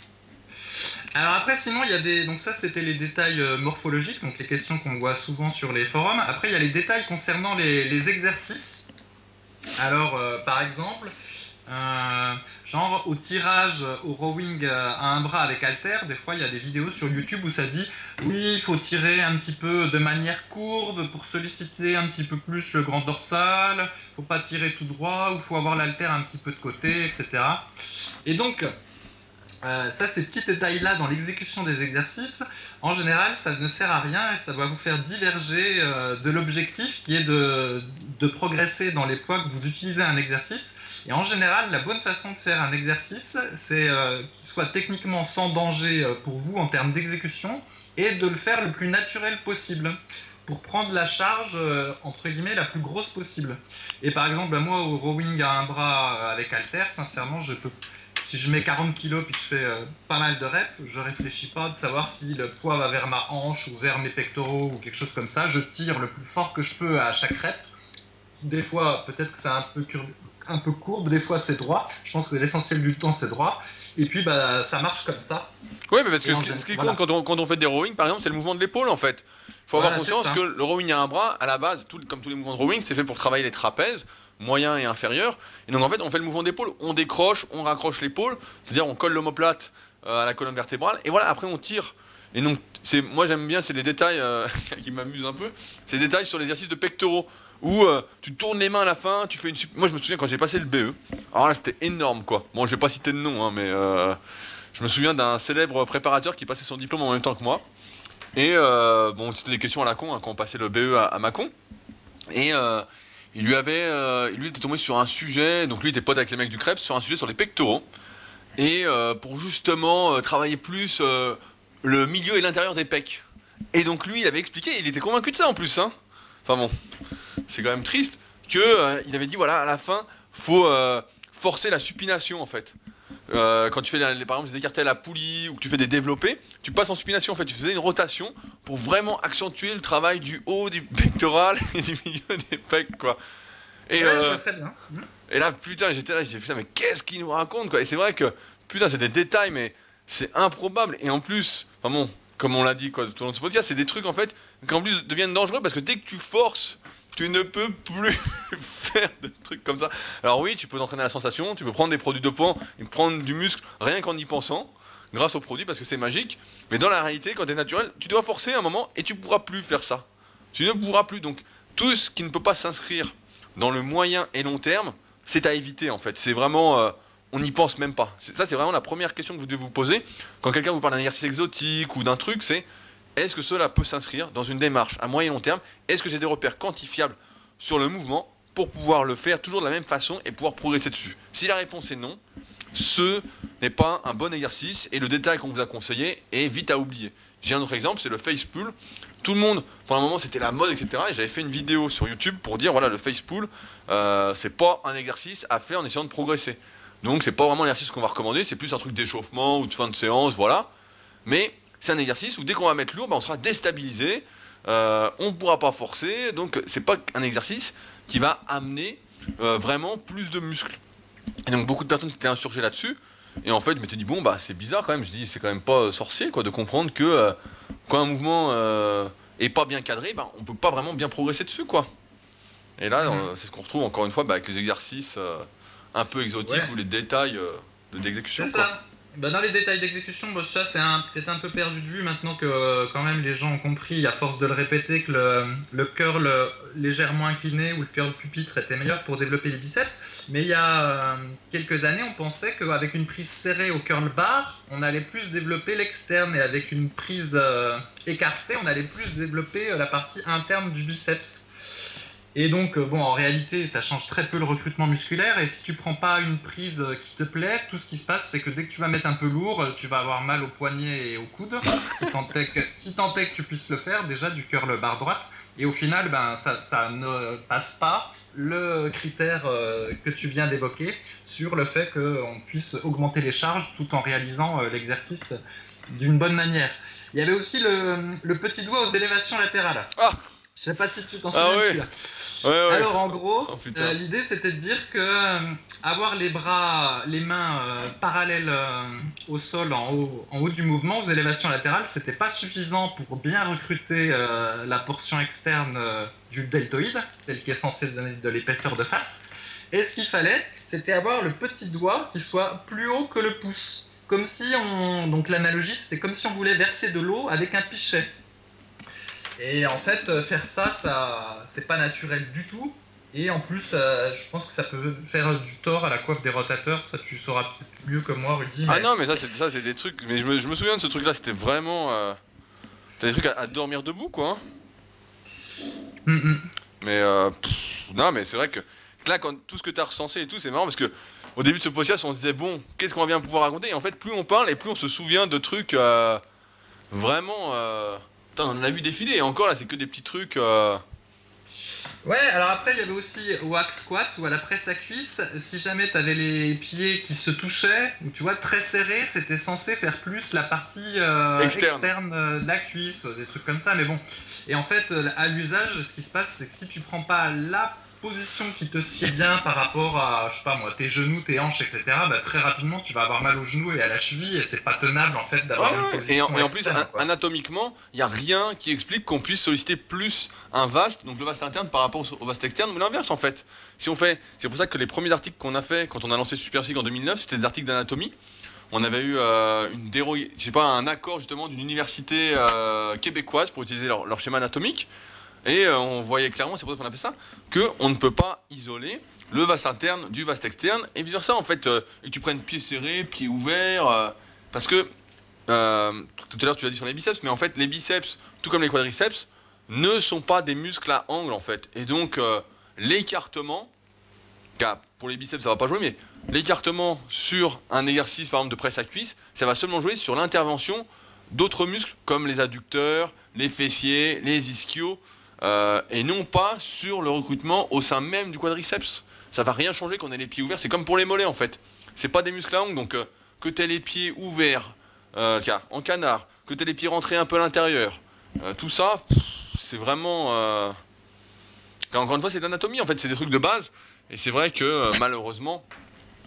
Alors après, sinon, il y a donc ça c'était les détails morphologiques, donc les questions qu'on voit souvent sur les forums. Après, il y a les détails concernant les exercices. Alors, par exemple, genre au tirage, au rowing à un bras avec halter, des fois il y a des vidéos sur YouTube où ça dit oui, il faut tirer un petit peu de manière courbe pour solliciter un petit peu plus le grand dorsal, faut pas tirer tout droit, ou faut avoir l'halter un petit peu de côté, etc. Et donc, ça, ces petits détails-là dans l'exécution des exercices, en général, ça ne sert à rien et ça va vous faire diverger de l'objectif qui est de progresser dans les fois que vous utilisez un exercice. Et en général, la bonne façon de faire un exercice, c'est qu'il soit techniquement sans danger pour vous en termes d'exécution et de le faire le plus naturel possible pour prendre la charge, entre guillemets, la plus grosse possible. Et par exemple, moi, au rowing à un bras avec halter, sincèrement, si je mets 40 kilos puis je fais pas mal de reps, je réfléchis pas de savoir si le poids va vers ma hanche ou vers mes pectoraux ou quelque chose comme ça. Je tire le plus fort que je peux à chaque rep. Des fois, peut-être que c'est un peu courbe, des fois c'est droit. Je pense que l'essentiel du temps c'est droit. Et puis bah ça marche comme ça. Ouais, mais parce que Et ce qui voilà. compte quand on fait des rowing, par exemple, c'est le mouvement de l'épaule en fait. Faut avoir Voilà, c'est conscience ça. que le rowing à un bras, à la base, comme tous les mouvements de rowing, c'est fait pour travailler les trapèzes, moyens et inférieurs. Et donc en fait, on fait le mouvement d'épaule, on décroche, on raccroche l'épaule, c'est-à-dire on colle l'omoplate à la colonne vertébrale, et voilà, après on tire. Et donc, moi j'aime bien, c'est des détails qui m'amusent un peu, c'est des détails sur l'exercice de pectoraux, où tu tournes les mains à la fin, tu fais moi je me souviens quand j'ai passé le BE, alors là c'était énorme quoi. Bon, je vais pas citer de nom, hein, mais je me souviens d'un célèbre préparateur qui passait son diplôme en même temps que moi. Et bon, c'était des questions à la con hein, quand on passait le BE à Mâcon. Et lui était tombé sur un sujet, donc lui était pote avec les mecs du Krebs, sur un sujet sur les pectoraux. Et pour justement travailler plus le milieu et l'intérieur des pecs. Et donc lui, il avait expliqué, il était convaincu de ça en plus. Hein. Enfin bon, c'est quand même triste que il avait dit voilà, à la fin, faut forcer la supination en fait. Quand tu fais par exemple des écartés à la poulie ou que tu fais des développés, tu passes en supination en fait, tu faisais une rotation pour vraiment accentuer le travail du haut du pectoral et du milieu des pecs quoi. Et, Ouais, je vois très bien. et là putain j'étais là, j'ai dit putain mais qu'est-ce qu'il nous raconte quoi. Et c'est vrai que putain c'est des détails mais c'est improbable. Et en plus, enfin bon, comme on l'a dit quoi, tout au long de ce podcast, c'est des trucs en fait qui en plus deviennent dangereux parce que dès que tu forces, tu ne peux plus faire de trucs comme ça. Alors oui, tu peux t'entraîner à la sensation, tu peux prendre des produits dopants et prendre du muscle rien qu'en y pensant, grâce aux produits parce que c'est magique. Mais dans la réalité, quand tu es naturel, tu dois forcer un moment et tu pourras plus faire ça. Tu ne pourras plus. Donc tout ce qui ne peut pas s'inscrire dans le moyen et long terme, c'est à éviter en fait. C'est vraiment, on n'y pense même pas. Ça, c'est vraiment la première question que vous devez vous poser quand quelqu'un vous parle d'un exercice exotique ou d'un truc. C'est est-ce que cela peut s'inscrire dans une démarche à moyen et long terme? Est-ce que j'ai des repères quantifiables sur le mouvement pour pouvoir le faire toujours de la même façon et pouvoir progresser dessus? Si la réponse est non, ce n'est pas un bon exercice et le détail qu'on vous a conseillé est vite à oublier. J'ai un autre exemple, c'est le face pull. Tout le monde, pendant un moment, c'était la mode, etc. Et j'avais fait une vidéo sur YouTube pour dire voilà, le face pull, c'est pas un exercice à faire en essayant de progresser. Donc, c'est pas vraiment l'exercice qu'on va recommander, c'est plus un truc d'échauffement ou de fin de séance, voilà. Mais c'est un exercice où dès qu'on va mettre lourd, on sera déstabilisé, on ne pourra pas forcer. Donc, c'est pas un exercice qui va amener vraiment plus de muscles. Et donc beaucoup de personnes s'étaient insurgées là-dessus. Et en fait, je m'étais dit, bon, bah c'est bizarre quand même. Je dis, c'est quand même pas sorcier quoi, de comprendre que quand un mouvement est pas bien cadré, bah, on peut pas vraiment bien progresser dessus, quoi. Et là, c'est ce qu'on retrouve encore une fois avec les exercices un peu exotiques Ouais, ou les détails d'exécution, c'est quoi. ça. Bah, dans les détails d'exécution, bah, ça c'est peut-être un peu perdu de vue maintenant que quand même les gens ont compris, à force de le répéter, que le curl légèrement incliné ou le curl pupitre était meilleur pour développer les biceps. Mais il y a quelques années, on pensait qu'avec une prise serrée au curl bar, on allait plus développer l'externe, et avec une prise écartée, on allait plus développer la partie interne du biceps. Et donc, bon, en réalité, ça change très peu le recrutement musculaire. Et si tu prends pas une prise qui te plaît, tout ce qui se passe, c'est que dès que tu vas mettre un peu lourd, tu vas avoir mal aux poignets et aux coudes. Si tant est que tu puisses le faire, déjà du curl barre droite. Et au final, ben, ça ne passe pas le critère que tu viens d'évoquer sur le fait qu'on puisse augmenter les charges tout en réalisant l'exercice d'une bonne manière. Il y avait aussi le petit doigt aux élévations latérales. Ah, Je sais pas si tu t'en ah souviens de ouais, celui-là. ouais, ouais. Alors en gros, Oh putain. l'idée c'était de dire que avoir les mains parallèles au sol en haut du mouvement, aux élévations latérales, c'était pas suffisant pour bien recruter la portion externe du deltoïde, celle qui est censée donner de l'épaisseur de face. Et ce qu'il fallait, c'était avoir le petit doigt qui soit plus haut que le pouce. Comme si donc l'analogie, c'était comme si on voulait verser de l'eau avec un pichet. Et en fait, faire ça, c'est pas naturel du tout. Et en plus, je pense que ça peut faire du tort à la coiffe des rotateurs. Ça, tu sauras peut-être mieux que moi, Rudy. Ah Mais non, mais ça c'est des trucs. Mais je me souviens de ce truc-là, c'était vraiment. T'as des trucs à dormir debout, quoi, hein. Hum, hum. Mais non, mais c'est vrai que là, quand tout ce que tu as recensé et tout, c'est marrant parce que au début de ce podcast, on se disait bon, qu'est-ce qu'on va bien pouvoir raconter? Et en fait, plus on parle et plus on se souvient de trucs vraiment. Putain, on en a vu défiler. Et encore là, c'est que des petits trucs. Ouais, alors après, il y avait aussi au hack squat ou à la presse à cuisse. Si jamais tu avais les pieds qui se touchaient, ou tu vois, très serrés, c'était censé faire plus la partie Externe. externe de la cuisse, des trucs comme ça. Mais bon. Et en fait, à l'usage, ce qui se passe, c'est que si tu prends pas la position qui te sied bien par rapport à, je sais pas moi, tes genoux, tes hanches, etc., bah, très rapidement, tu vas avoir mal aux genoux et à la cheville, et c'est pas tenable en fait d'avoir une Ouais, position et en plus, externe, quoi. anatomiquement, il n'y a rien qui explique qu'on puisse solliciter plus un vaste, donc le vaste interne par rapport au vaste externe, ou l'inverse en fait. Si on fait, c'est pour ça que les premiers articles qu'on a fait quand on a lancé Super Sig en 2009, c'était des articles d'anatomie. On avait eu je sais pas, un accord justement d'une université québécoise pour utiliser leur schéma anatomique. Et on voyait clairement, c'est pour ça qu'on a fait ça, qu'on ne peut pas isoler le vaste interne du vaste externe, et vice versa en fait. Et tu prennes pieds serrés, pieds ouverts, parce que tout à l'heure tu l'as dit sur les biceps, mais en fait les biceps, tout comme les quadriceps, ne sont pas des muscles à angle en fait. Et donc l'écartement, car pour les biceps ça va pas jouer, mais l'écartement sur un exercice par exemple de presse à cuisse, ça va seulement jouer sur l'intervention d'autres muscles comme les adducteurs, les fessiers, les ischios, et non pas sur le recrutement au sein même du quadriceps. Ça va rien changer qu'on ait les pieds ouverts, c'est comme pour les mollets en fait. C'est pas des muscles à angle, donc que tu aies les pieds ouverts, en canard, que tu aies les pieds rentrés un peu à l'intérieur, tout ça, c'est vraiment... encore une fois, c'est de l'anatomie en fait, c'est des trucs de base, et c'est vrai que malheureusement,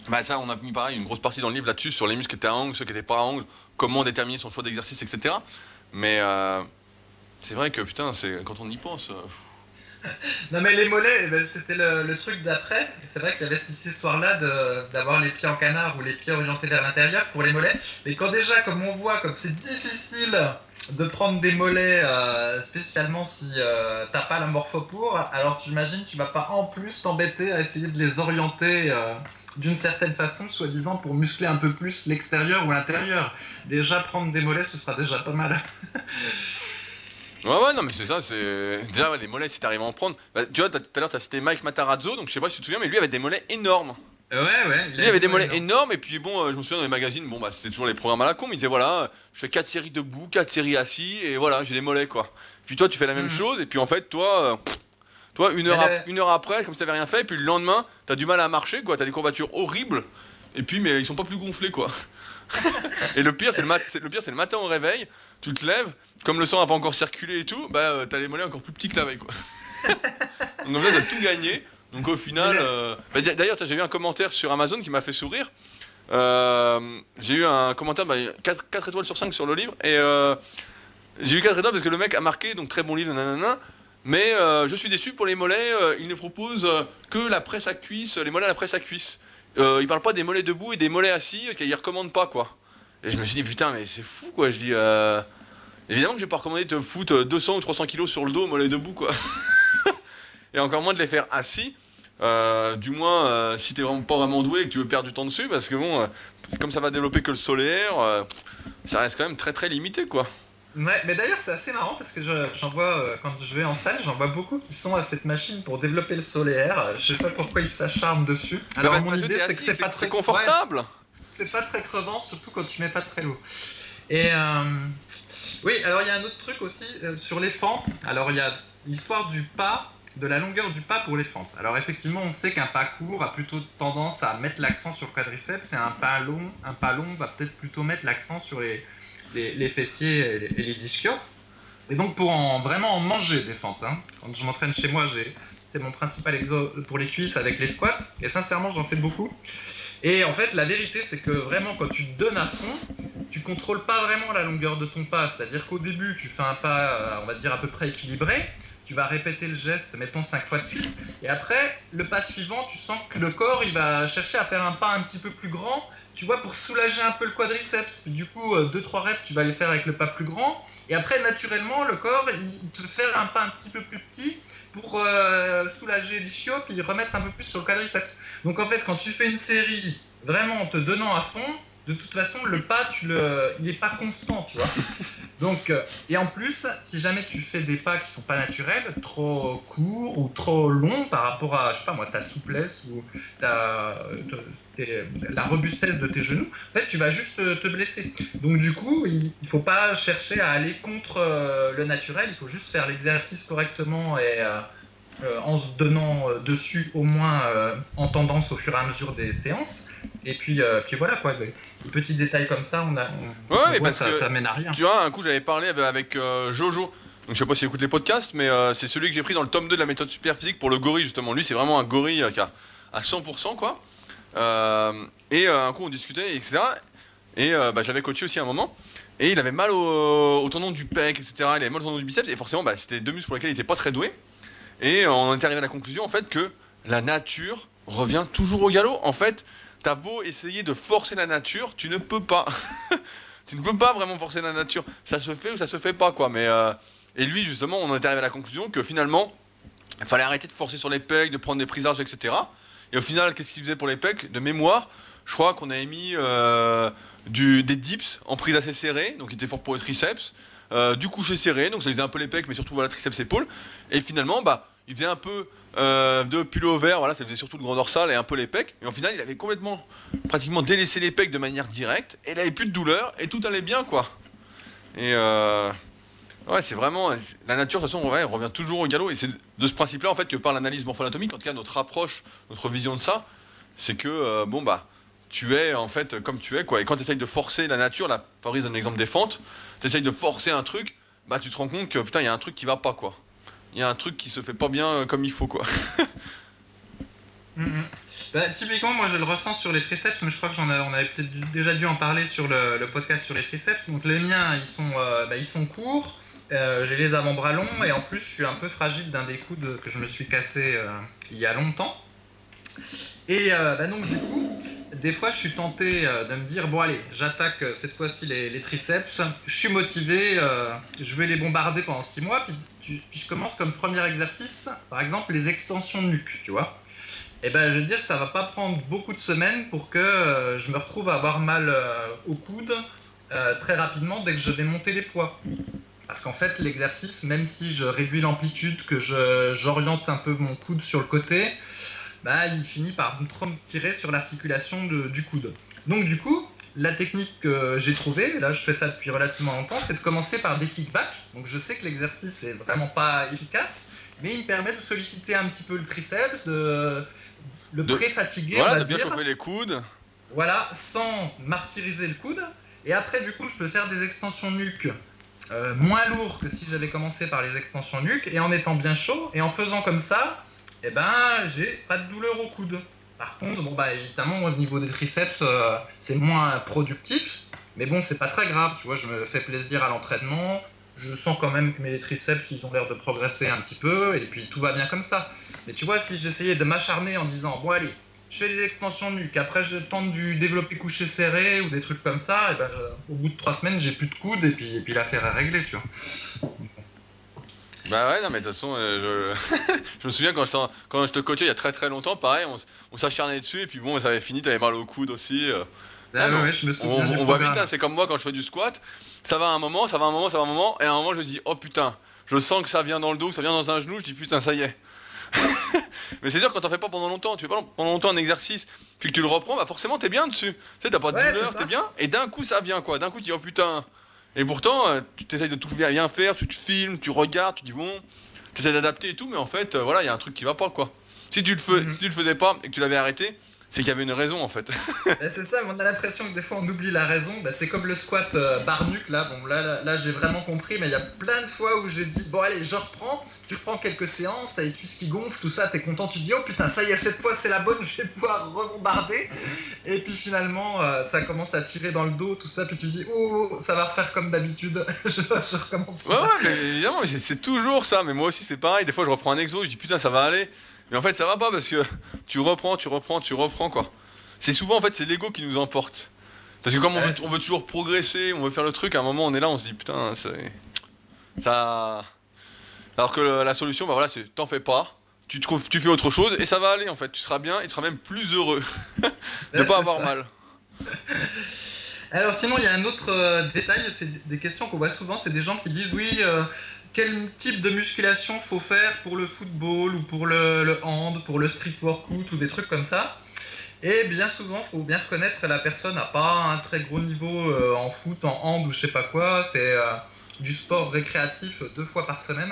Bah ça, on a mis pareil une grosse partie dans le livre là-dessus, sur les muscles qui étaient à angle, ceux qui étaient pas à angle, comment déterminer son choix d'exercice, etc. Mais c'est vrai que putain, quand on y pense. Non mais les mollets, eh ben, c'était le truc d'après. C'est vrai qu'il y avait cette histoire-là d'avoir les pieds en canard ou les pieds orientés vers l'intérieur pour les mollets. Mais quand déjà, comme on voit, comme c'est difficile de prendre des mollets, spécialement si t'as pas la morpho pour, alors tu imagines, tu vas pas en plus t'embêter à essayer de les orienter d'une certaine façon, soi-disant pour muscler un peu plus l'extérieur ou l'intérieur. Déjà, prendre des mollets, ce sera déjà pas mal. Ouais, non, mais c'est ça, c'est. Déjà, ouais, les mollets, si t'arrives à en prendre. Bah, tu vois, tout à l'heure, t'as cité Mike Matarazzo, donc je sais pas si tu te souviens, mais lui avait des mollets énormes. Ouais, Lui avait des mollets énormes, et puis bon, je me souviens dans les magazines, bon, bah, c'était toujours les programmes à la con, mais il disait voilà, je fais 4 séries debout, 4 séries assis, et voilà, j'ai des mollets, quoi. Puis toi, tu fais la même Mhm. chose, et puis en fait, toi Mais une heure après, comme si t'avais rien fait, et puis le lendemain, t'as du mal à marcher, quoi, t'as des courbatures horribles, et puis, mais ils sont pas plus gonflés, quoi. Et le pire, le pire, c'est le matin au réveil, tu te lèves, comme le sang a pas encore circulé et tout, bah t'as les mollets encore plus petits que la veille, quoi. Donc en fait, t'as tout gagné. Donc au final, bah, d'ailleurs, j'ai vu un commentaire sur Amazon qui m'a fait sourire. J'ai eu un commentaire, bah, 4 étoiles sur 5 sur le livre, et j'ai eu 4 étoiles parce que le mec a marqué, donc très bon livre, nanana, mais je suis déçu pour les mollets, il ne propose que la presse à cuisse, les mollets à la presse à cuisse. Il parle pas des mollets debout et des mollets assis, qu'il recommande pas, quoi. Et je me suis dit, putain, mais c'est fou, quoi. Je dis, évidemment que je vais pas recommander de te foutre 200 ou 300 kilos sur le dos, mollets debout, quoi. Et encore moins de les faire assis. Du moins, si t'es vraiment pas vraiment doué et que tu veux perdre du temps dessus, parce que bon, comme ça va développer que le solaire, ça reste quand même très très limité, quoi. ouais, mais d'ailleurs c'est assez marrant parce que j'en vois quand je vais en salle, j'en vois beaucoup qui sont à cette machine pour développer le solaire. Je sais pas pourquoi ils s'acharnent dessus. Bah, Alors mon parce que idée t'es c'est que assis, c'est pas c'est très, ouais, confortable. c'est pas très crevant, surtout quand tu mets pas très lourd. Et oui, alors il y a un autre truc aussi sur les fentes. Alors il y a l'histoire du pas, de la longueur du pas pour les fentes. Alors effectivement, on sait qu'un pas court a plutôt tendance à mettre l'accent sur le quadriceps, et un pas long va peut-être plutôt mettre l'accent sur les fessiers et les ischios. Et donc pour vraiment en manger des fentes, hein. Quand je m'entraîne chez moi, c'est mon principal exo pour les cuisses avec les squats, et sincèrement j'en fais beaucoup. Et en fait la vérité c'est que vraiment quand tu te donnes à fond, tu contrôles pas vraiment la longueur de ton pas, c'est-à-dire qu'au début tu fais un pas, on va dire à peu près équilibré, tu vas répéter le geste, mettons 5 fois de suite, et après le pas suivant, tu sens que le corps il va chercher à faire un pas un petit peu plus grand, tu vois, pour soulager un peu le quadriceps. Du coup, 2-3 reps, tu vas les faire avec le pas plus grand, et après, naturellement, le corps, il te fait un pas un petit peu plus petit pour soulager l'ischio, puis remettre un peu plus sur le quadriceps. Donc en fait, quand tu fais une série vraiment en te donnant à fond, de toute façon, le pas, il n'est pas constant, tu vois. Donc, et en plus, si jamais tu fais des pas qui sont pas naturels, trop courts ou trop longs par rapport à, je sais pas moi, ta souplesse ou la robustesse de tes genoux, en fait, tu vas juste te blesser. Donc, du coup, il faut pas chercher à aller contre le naturel, il faut juste faire l'exercice correctement et en se donnant dessus au moins en tendance au fur et à mesure des séances. Et puis voilà quoi, des petits détails comme ça, Ouais, on mais voit parce ça, que, ça mène à rien. tu vois, un coup j'avais parlé avec Jojo, donc je sais pas s'il écoute les podcasts, mais c'est celui que j'ai pris dans le tome 2 de la méthode super physique pour le gorille, justement. Lui, c'est vraiment un gorille qui a à 100%, quoi. Un coup on discutait, etc. Et bah, je l'avais coaché aussi à un moment. Et il avait mal au tendon du pec, etc. Il avait mal au tendon du biceps, et forcément, bah, c'était deux muscles pour lesquels il était pas très doué. Et on est arrivé à la conclusion, en fait, que la nature revient toujours au galop. En fait, t'as beau essayer de forcer la nature, tu ne peux pas. Tu ne peux pas vraiment forcer la nature. Ça se fait ou ça se fait pas, quoi. Mais et lui, justement, on est arrivé à la conclusion que finalement, il fallait arrêter de forcer sur les pecs, de prendre des prises larges, etc. Et au final, qu'est-ce qu'il faisait pour les pecs? De mémoire, je crois qu'on avait mis des dips en prise assez serrée, donc il était fort pour les triceps, du coucher serré, donc ça faisait un peu les pecs, mais surtout voilà, triceps épaules. Et finalement, bah, il faisait un peu de pull over, voilà, ça faisait surtout le grand dorsal et un peu les pecs. Et au final, il avait complètement, pratiquement délaissé les pecs de manière directe, et il avait plus de douleur, et tout allait bien, quoi. Et ouais, c'est vraiment. La nature, de toute façon, ouais, elle revient toujours au galop. Et c'est de ce principe-là, en fait, que par l'analyse morpho-anatomique, en tout cas, notre approche, notre vision de ça, c'est que, bon, bah, tu es, en fait, comme tu es, quoi. Et quand tu essayes de forcer la nature, là, Fabrice donne l'exemple des fentes, tu essayes de forcer un truc, bah, tu te rends compte que, putain, il y a un truc qui va pas, quoi. Il y a un truc qui se fait pas bien comme il faut, quoi. Mhm. Bah, typiquement, moi je le ressens sur les triceps, mais je crois que on avait peut-être déjà dû en parler sur le podcast sur les triceps. Donc les miens, ils sont courts, j'ai les avant-bras longs et en plus je suis un peu fragile d'un des coudes que je me suis cassé il y a longtemps. Et donc du coup, des fois je suis tenté de me dire, bon allez, j'attaque cette fois-ci les triceps, je suis motivé, je vais les bombarder pendant 6 mois, puis je commence comme premier exercice, par exemple les extensions de nuque, tu vois. Et ben, je veux dire que ça va pas prendre beaucoup de semaines pour que je me retrouve à avoir mal au coude très rapidement dès que je vais monter les poids. Parce qu'en fait, l'exercice, même si je réduis l'amplitude, que j'oriente un peu mon coude sur le côté, bah, il finit par trop me tirer sur l'articulation du coude. Donc du coup, la technique que j'ai trouvée, là je fais ça depuis relativement longtemps, c'est de commencer par des kickbacks. Donc je sais que l'exercice est vraiment pas efficace, mais il me permet de solliciter un petit peu le triceps, de le pré-fatiguer, on Voilà, va de bien dire. chauffer les coudes. Voilà, sans martyriser le coude. Et après, du coup, je peux faire des extensions nuque moins lourds que si j'avais commencé par les extensions nuque, et en étant bien chaud, et en faisant comme ça, eh ben, j'ai pas de douleur au coude. Par contre, bon bah évidemment, au niveau des triceps, c'est moins productif, mais bon, c'est pas très grave, tu vois, je me fais plaisir à l'entraînement, je sens quand même que mes triceps, ils ont l'air de progresser un petit peu, et puis tout va bien comme ça. Mais tu vois, si j'essayais de m'acharner en disant, bon allez, je fais des extensions nuque, après je tente du développé couché serré ou des trucs comme ça, et ben au bout de 3 semaines j'ai plus de coude et puis l'affaire est réglée, tu vois. Bah ouais, non, mais de toute façon, je me souviens quand je te coachais il y a très très longtemps, pareil, on s'acharnait dessus, et puis bon, ça avait fini, t'avais mal au coude aussi. Non, Ah mais ouais, je me souviens du on voit vite, programme. hein, c'est comme moi quand je fais du squat, ça va un moment, ça va un moment, ça va un moment, et à un moment je dis, oh putain, je sens que ça vient dans le dos, que ça vient dans un genou, je dis putain, ça y est. Mais c'est sûr, quand t'en fais pas pendant longtemps, tu fais pas pendant longtemps un exercice, puis que tu le reprends, bah forcément t'es bien dessus. Tu sais, t'as pas de Ouais, c'est douleur, t'es ça. bien, et d'un coup ça vient quoi. D'un coup tu dis oh putain. Et pourtant, tu t'essayes de tout bien faire, tu te filmes, tu regardes, tu dis bon, t'essayes d'adapter et tout, mais en fait, voilà, il y a un truc qui va pas quoi. Si Mhm. tu le faisais pas et que tu l'avais arrêté, c'est qu'il y avait une raison en fait. C'est ça, on a l'impression que des fois on oublie la raison. Bah, c'est comme le squat bar nuque là. Bon, là j'ai vraiment compris, mais il y a plein de fois où j'ai dit bon, allez, je reprends. Tu reprends quelques séances, t'as les cuisses qui gonflent, tout ça, t'es content, tu dis oh putain, ça y est, cette fois c'est la bonne, je vais pouvoir rebombarder. Et puis finalement, ça commence à tirer dans le dos, tout ça, puis tu dis oh, ça va refaire comme d'habitude, je recommence. Ouais, ouais, mais évidemment, mais c'est toujours ça. Mais moi aussi, c'est pareil. Des fois, je reprends un exo, je dis putain, ça va aller. Mais en fait, ça va pas parce que tu reprends quoi. C'est souvent en fait, c'est l'ego qui nous emporte. Parce que comme Ouais, on veut toujours progresser, on veut faire le truc, à un moment, on est là, on se dit putain, ça. Alors que la solution, bah voilà, c'est t'en fais pas. Tu fais autre chose et ça va aller en fait. Tu seras bien et tu seras même plus heureux de ouais, pas c'est avoir ça. mal. Alors sinon, il y a un autre détail, c'est des questions qu'on voit souvent, c'est des gens qui disent oui, quel type de musculation faut faire pour le football ou pour le hand, pour le street workout ou des trucs comme ça. Et bien souvent, faut bien reconnaître que la personne n'a pas un très gros niveau en foot, en hand ou je sais pas quoi, c'est du sport récréatif 2 fois par semaine.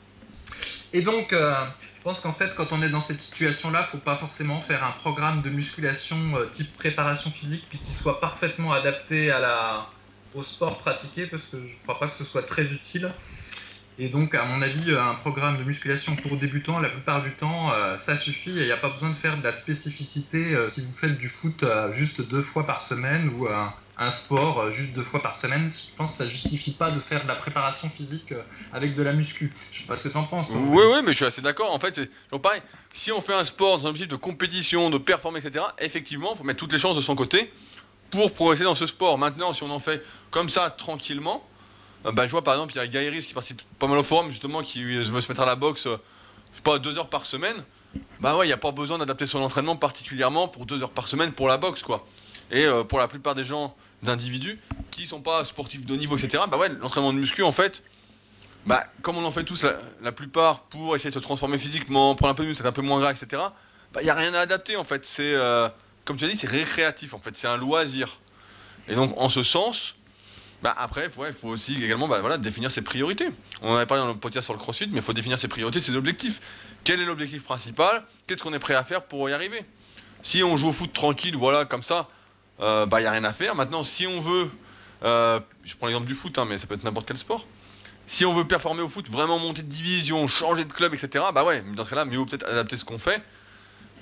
Et donc, je pense qu'en fait, quand on est dans cette situation-là, faut pas forcément faire un programme de musculation type préparation physique, puis qui soit parfaitement adapté au sport pratiqué, parce que je crois pas que ce soit très utile. Et donc, à mon avis, un programme de musculation pour débutants, la plupart du temps, ça suffit et il n'y a pas besoin de faire de la spécificité si vous faites du foot juste 2 fois par semaine ou un sport juste 2 fois par semaine. Je pense que ça justifie pas de faire de la préparation physique avec de la muscu. Je sais pas ce que t'en penses, toi, mon Oui, avis. oui, mais je suis assez d'accord. En fait, c'est genre pareil. Si on fait un sport dans un objectif de compétition, de performer, etc., effectivement, il faut mettre toutes les chances de son côté pour progresser dans ce sport. Maintenant, si on en fait comme ça, tranquillement, bah, je vois par exemple, il y a Gaëris qui participe pas mal au forum, justement, qui veut se mettre à la boxe, je sais pas, 2 heures par semaine. Bah ouais, il n'y a pas besoin d'adapter son entraînement particulièrement pour 2 heures par semaine pour la boxe, quoi. Et pour la plupart des gens, d'individus, qui sont pas sportifs de haut niveau, etc., bah ouais, l'entraînement de muscu, en fait, bah, comme on en fait tous la plupart pour essayer de se transformer physiquement, prendre un peu de muscle, être un peu moins gras, etc., bah, il n'y a rien à adapter en fait. C'est, comme tu as dit, c'est récréatif en fait, c'est un loisir. Et donc, en ce sens, bah, après, il faut aussi également bah, voilà, définir ses priorités. On en avait parlé dans le podcast sur le crossfit, mais il faut définir ses priorités, ses objectifs. Quel est l'objectif principal? Qu'est-ce qu'on est prêt à faire pour y arriver? Si on joue au foot tranquille, voilà, comme ça, bah, il n'y a rien à faire. Maintenant, si on veut, je prends l'exemple du foot, hein, mais ça peut être n'importe quel sport. Si on veut performer au foot, vraiment monter de division, changer de club, etc., bah ouais, mais dans ce cas-là, mieux vaut peut-être adapter ce qu'on fait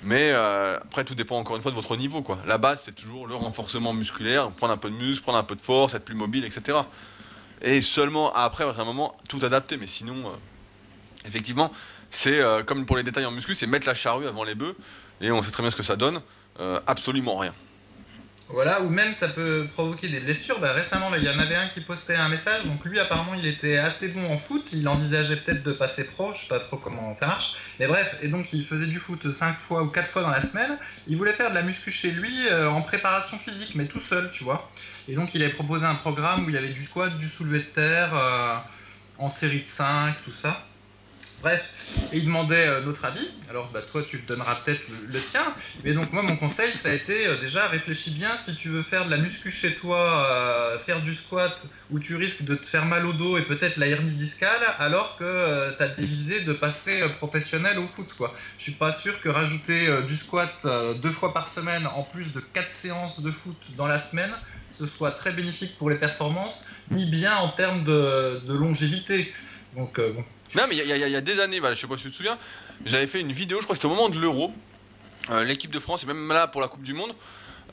Mais après, tout dépend encore une fois de votre niveau, quoi. La base, c'est toujours le renforcement musculaire, prendre un peu de muscle, prendre un peu de force, être plus mobile, etc. Et seulement après, à un moment, tout adapter. Mais sinon, effectivement, c'est comme pour les détails en muscu, c'est mettre la charrue avant les bœufs. Et on sait très bien ce que ça donne. Absolument rien. Voilà, ou même ça peut provoquer des blessures. Bah, récemment, là, il y en avait un qui postait un message. Donc lui, apparemment, il était assez bon en foot. Il envisageait peut-être de passer pro. Je sais pas trop comment ça marche. Mais bref, et donc il faisait du foot 5 fois ou 4 fois dans la semaine. Il voulait faire de la muscu chez lui en préparation physique, mais tout seul, tu vois. Et donc il avait proposé un programme où il y avait du squat, du soulevé de terre, en série de 5, tout ça. Bref, et il demandait notre avis. Alors, bah, toi, tu te donneras peut-être le tien. Mais donc, moi, mon conseil, ça a été déjà, réfléchis bien si tu veux faire de la muscu chez toi, faire du squat où tu risques de te faire mal au dos et peut-être la hernie discale, alors que tu as dévisé de passer professionnel au foot, quoi. Je suis pas sûr que rajouter du squat 2 fois par semaine en plus de 4 séances de foot dans la semaine, ce soit très bénéfique pour les performances, ni bien en termes de longévité. Donc, bon. Non, mais il y a des années, voilà, je sais pas si tu te souviens, j'avais fait une vidéo, je crois que c'était au moment de l'Euro. L'équipe de France, et même là pour la Coupe du Monde,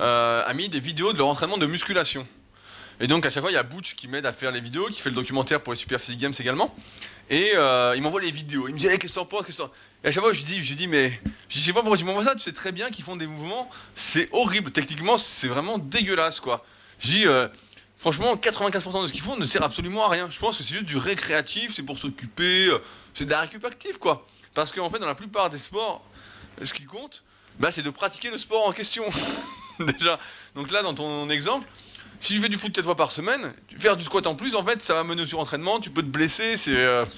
a mis des vidéos de leur entraînement de musculation. Et donc à chaque fois, il y a Butch qui m'aide à faire les vidéos, qui fait le documentaire pour les Super Physique Games également. Et il m'envoie les vidéos. Il me dit, hey, qu'est-ce que t'en penses, qu'est-ce que t'en... Et à chaque fois, je lui dis, mais je sais pas pourquoi tu m'envoies ça. Tu sais très bien qu'ils font des mouvements. C'est horrible. Techniquement, c'est vraiment dégueulasse, quoi. Je dis, franchement, 95% de ce qu'ils font ne sert absolument à rien. Je pense que c'est juste du récréatif, c'est pour s'occuper, c'est de la récup active, quoi. Parce qu'en fait, dans la plupart des sports, ce qui compte, bah, c'est de pratiquer le sport en question. Déjà. Donc là, dans ton exemple, si tu fais du foot 4 fois par semaine, faire du squat en plus, en fait, ça va mener au surentraînement, tu peux te blesser, c'est...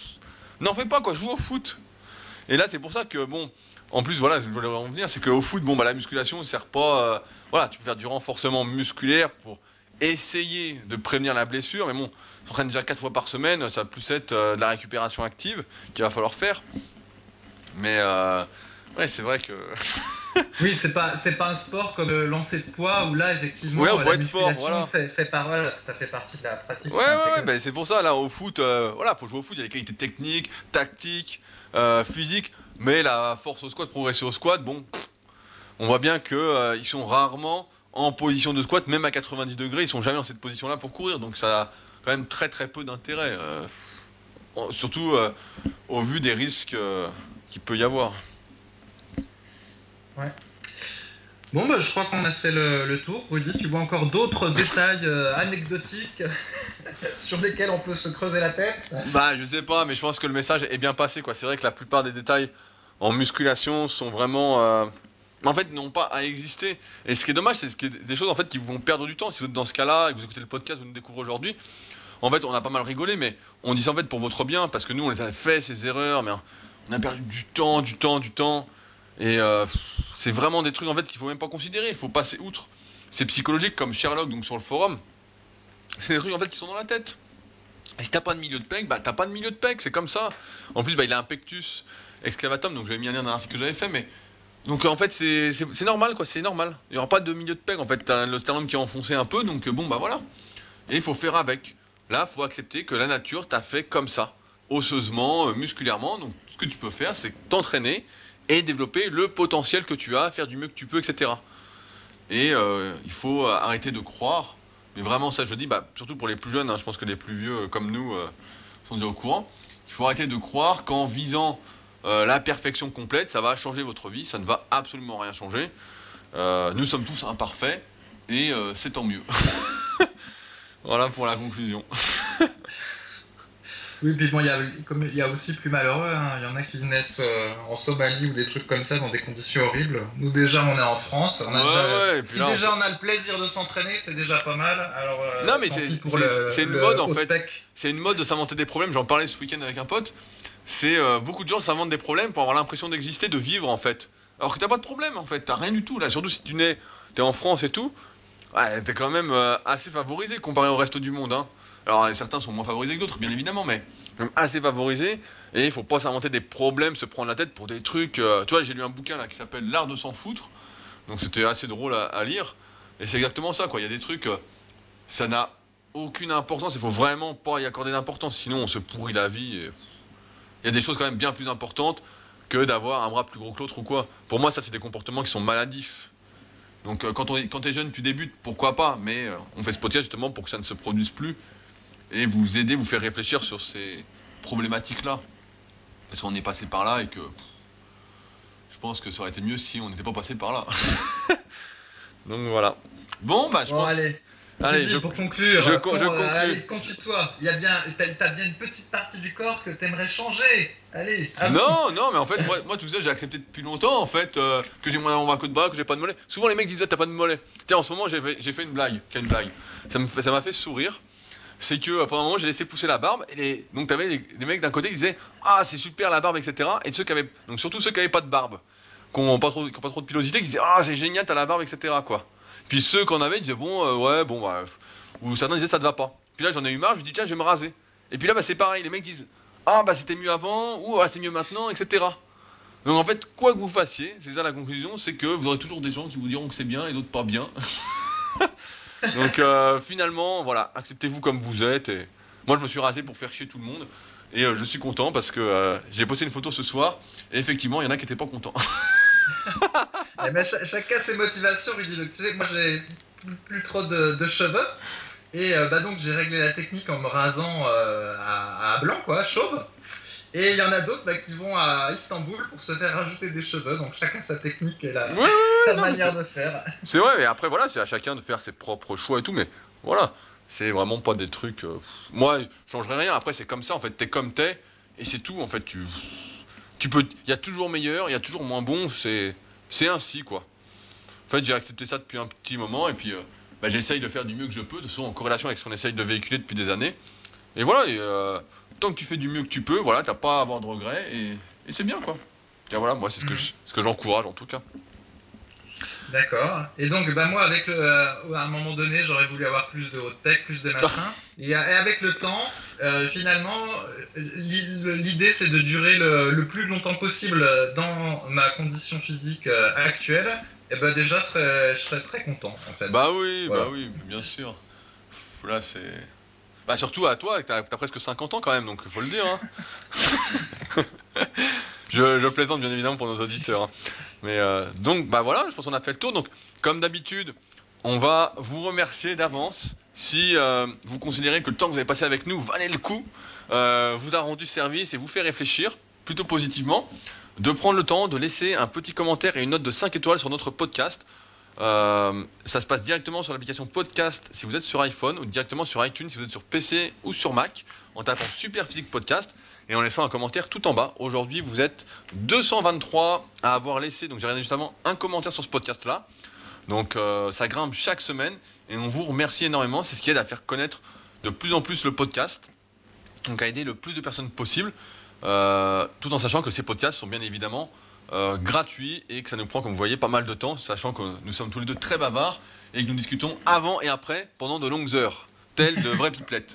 N'en fais pas, quoi, joue au foot. Et là, c'est pour ça que, bon, en plus, voilà, je voulais en venir, c'est qu'au foot, bon, bah, la musculation ne sert pas... voilà, tu peux faire du renforcement musculaire pour essayer de prévenir la blessure, mais bon, s'entraîne déjà 4 fois par semaine, ça va plus être de la récupération active qu'il va falloir faire. Mais, ouais, c'est vrai que... Oui, c'est pas un sport comme le lancer de poids où là, effectivement, Ouais, faut la être fort, musculation voilà. voilà, ça fait partie de la pratique. Ouais, C'est ouais, ouais, intégré. bah, c'est pour ça, là, au foot, voilà, faut jouer au foot, il y a des qualités techniques, tactiques, physiques, mais la force au squat, progresser au squat, bon, on voit bien que ils sont rarement en position de squat, même à 90 degrés, ils sont jamais dans cette position-là pour courir, donc ça a quand même très très peu d'intérêt, surtout au vu des risques qu'il peut y avoir. Ouais. Bon, bah, je crois qu'on a fait le tour. Rudy, tu vois encore d'autres détails anecdotiques sur lesquels on peut se creuser la tête? Bah, je sais pas, mais je pense que le message est bien passé, quoi. C'est vrai que la plupart des détails en musculation sont vraiment, en fait, n'ont pas à exister. Et ce qui est dommage, c'est des choses en fait qui vous vont perdre du temps. Si vous êtes dans ce cas-là et que vous écoutez le podcast, vous nous découvrez aujourd'hui. En fait, on a pas mal rigolé, mais on dit ça en fait pour votre bien, parce que nous, on les a fait ces erreurs, mais on a perdu du temps, du temps, du temps. Et c'est vraiment des trucs en fait qu'il faut même pas considérer. Il faut passer outre. C'est psychologique, comme Sherlock, donc sur le forum. C'est des trucs en fait qui sont dans la tête. Et si t'as pas de milieu de pec, bah t'as pas de milieu de pec, c'est comme ça. En plus, bah, il a un pectus excavatum, donc j'avais mis un lien dans l'article que j'avais fait, mais. Donc en fait, c'est normal, quoi, c'est normal. Il n'y aura pas de milieu de pec, en fait, t'as le sternum qui est enfoncé un peu, donc bon, bah voilà. Et il faut faire avec. Là, il faut accepter que la nature t'a fait comme ça, osseusement, musculairement. Donc ce que tu peux faire, c'est t'entraîner et développer le potentiel que tu as, faire du mieux que tu peux, etc. Et il faut arrêter de croire, mais vraiment ça je dis, bah, surtout pour les plus jeunes, hein, je pense que les plus vieux comme nous sont déjà au courant, il faut arrêter de croire qu'en visant la perfection complète, ça va changer votre vie, ça ne va absolument rien changer. Nous sommes tous imparfaits, et c'est tant mieux. Voilà pour la conclusion. Oui, puis bon, comme il y a aussi plus malheureux, hein. Il y en a qui naissent en Somalie ou des trucs comme ça dans des conditions horribles. Nous déjà, on est en France. On a déjà, Ouais, et puis si là, déjà on a le plaisir de s'entraîner, c'est déjà pas mal. Alors, non, mais tant pis pour c'est une mode le en haut fait. tech. C'est une mode de s'inventer des problèmes. J'en parlais ce week-end avec un pote. C'est beaucoup de gens s'inventent des problèmes pour avoir l'impression d'exister, de vivre en fait. Alors que t'as pas de problème en fait, t'as rien du tout là. Surtout si t'es en France et tout, ouais, t'es quand même assez favorisé comparé au reste du monde, hein. Alors certains sont moins favorisés que d'autres, bien évidemment, mais quand même assez favorisé. Et il faut pas s'inventer des problèmes, se prendre la tête pour des trucs. Tu vois, j'ai lu un bouquin là qui s'appelle L'art de s'en foutre, donc c'était assez drôle à lire. Et c'est exactement ça, quoi. Il y a des trucs, ça n'a aucune importance. Il faut vraiment pas y accorder d'importance, sinon on se pourrit la vie. Et il y a des choses quand même bien plus importantes que d'avoir un bras plus gros que l'autre ou quoi. Pour moi, ça, c'est des comportements qui sont maladifs. Donc, quand t'es jeune, tu débutes, pourquoi pas, mais on fait ce podcast justement pour que ça ne se produise plus et vous aider, vous faire réfléchir sur ces problématiques-là. Parce qu'on est passé par là et que je pense que ça aurait été mieux si on n'était pas passé par là. Donc voilà. Bon, bah je Bon, pense. Allez, pour conclure, je conclue. allez, confie-toi. T'as bien une petite partie du corps que t'aimerais changer. Allez. Non, mais en fait, moi tu sais, j'ai accepté depuis longtemps en fait que j'ai moins un coup de bras, que j'ai pas de mollet. Souvent les mecs disent t'as pas de mollet. Tiens, en ce moment j'ai fait une blague, Ça m'a fait sourire. C'est que pendant un moment j'ai laissé pousser la barbe et donc t'avais les mecs d'un côté qui disaient ah c'est super la barbe etc. Et ceux qui avaient donc surtout ceux qui avaient pas de barbe, qui ont pas trop de pilosité, qui disaient ah c'est génial t'as la barbe etc. quoi. Puis ceux qu'on avait ils disaient bon ouais bon bah ou certains disaient ça te va pas. Puis là j'en ai eu marre, je me dis tiens je vais me raser. Et puis là bah c'est pareil, les mecs disent ah bah c'était mieux avant ou ah, c'est mieux maintenant etc. Donc en fait quoi que vous fassiez, c'est ça la conclusion, c'est que vous aurez toujours des gens qui vous diront que c'est bien et d'autres pas bien. Donc finalement, voilà, acceptez-vous comme vous êtes. Et moi, je me suis rasé pour faire chier tout le monde. Et je suis content parce que j'ai posté une photo ce soir. Et effectivement, il y en a qui n'étaient pas contents. Eh ben, chacun ses motivations, Rudy. Donc, tu sais, moi, j'ai plus trop de cheveux. Et donc, j'ai réglé la technique en me rasant à blanc, quoi, chauve. Et il y en a d'autres qui vont à Istanbul pour se faire rajouter des cheveux. Donc, chacun sa technique et sa manière de faire. C'est vrai, mais après, voilà, c'est à chacun de faire ses propres choix et tout. Mais voilà, c'est vraiment pas des trucs. Moi, je changerais rien. Après, c'est comme ça, en fait. T'es comme t'es. Et c'est tout, en fait. Tu peux. Il y a toujours meilleur, il y a toujours moins bon. C'est ainsi, quoi. En fait, j'ai accepté ça depuis un petit moment. Et puis, j'essaye de faire du mieux que je peux. De toute façon, en corrélation avec ce qu'on essaye de véhiculer depuis des années. Et voilà, tant que tu fais du mieux que tu peux, voilà, t'as pas à avoir de regrets. Et c'est bien, quoi. Et voilà, moi, c'est ce que j'encourage, en tout cas. D'accord. Et donc, moi, à un moment donné, j'aurais voulu avoir plus de haute tech, plus de machin. Et avec le temps, finalement, l'idée, c'est de durer le plus longtemps possible dans ma condition physique actuelle. Et déjà, je serais très content, en fait. Bah oui, voilà. Bah oui, bien sûr. Là, c'est... Bah surtout à toi, t'as presque 50 ans quand même, donc faut le dire. Hein. je plaisante bien évidemment pour nos auditeurs. Hein. Mais donc, bah voilà, je pense qu'on a fait le tour. Donc, comme d'habitude, on va vous remercier d'avance si vous considérez que le temps que vous avez passé avec nous valait le coup, vous a rendu service et vous fait réfléchir, plutôt positivement, de prendre le temps de laisser un petit commentaire et une note de 5 étoiles sur notre podcast. Ça se passe directement sur l'application podcast si vous êtes sur iPhone ou directement sur iTunes si vous êtes sur PC ou sur Mac en tapant Super Physique Podcast et en laissant un commentaire tout en bas. Aujourd'hui, vous êtes 223 à avoir laissé, donc j'ai regardé juste avant, un commentaire sur ce podcast-là. Donc ça grimpe chaque semaine et on vous remercie énormément. C'est ce qui aide à faire connaître de plus en plus le podcast, donc à aider le plus de personnes possible, tout en sachant que ces podcasts sont bien évidemment gratuit et que ça nous prend, comme vous voyez, pas mal de temps, sachant que nous sommes tous les deux très bavards et que nous discutons avant et après pendant de longues heures, telles de vraies pipelettes.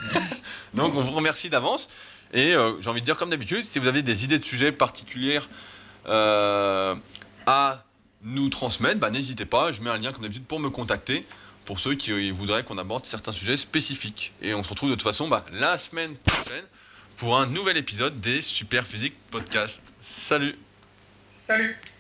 Donc on vous remercie d'avance et j'ai envie de dire comme d'habitude, si vous avez des idées de sujets particulières à nous transmettre, n'hésitez pas, je mets un lien comme d'habitude pour me contacter pour ceux qui voudraient qu'on aborde certains sujets spécifiques. Et on se retrouve de toute façon la semaine prochaine pour un nouvel épisode des Super Physique Podcast. Salut! Salut!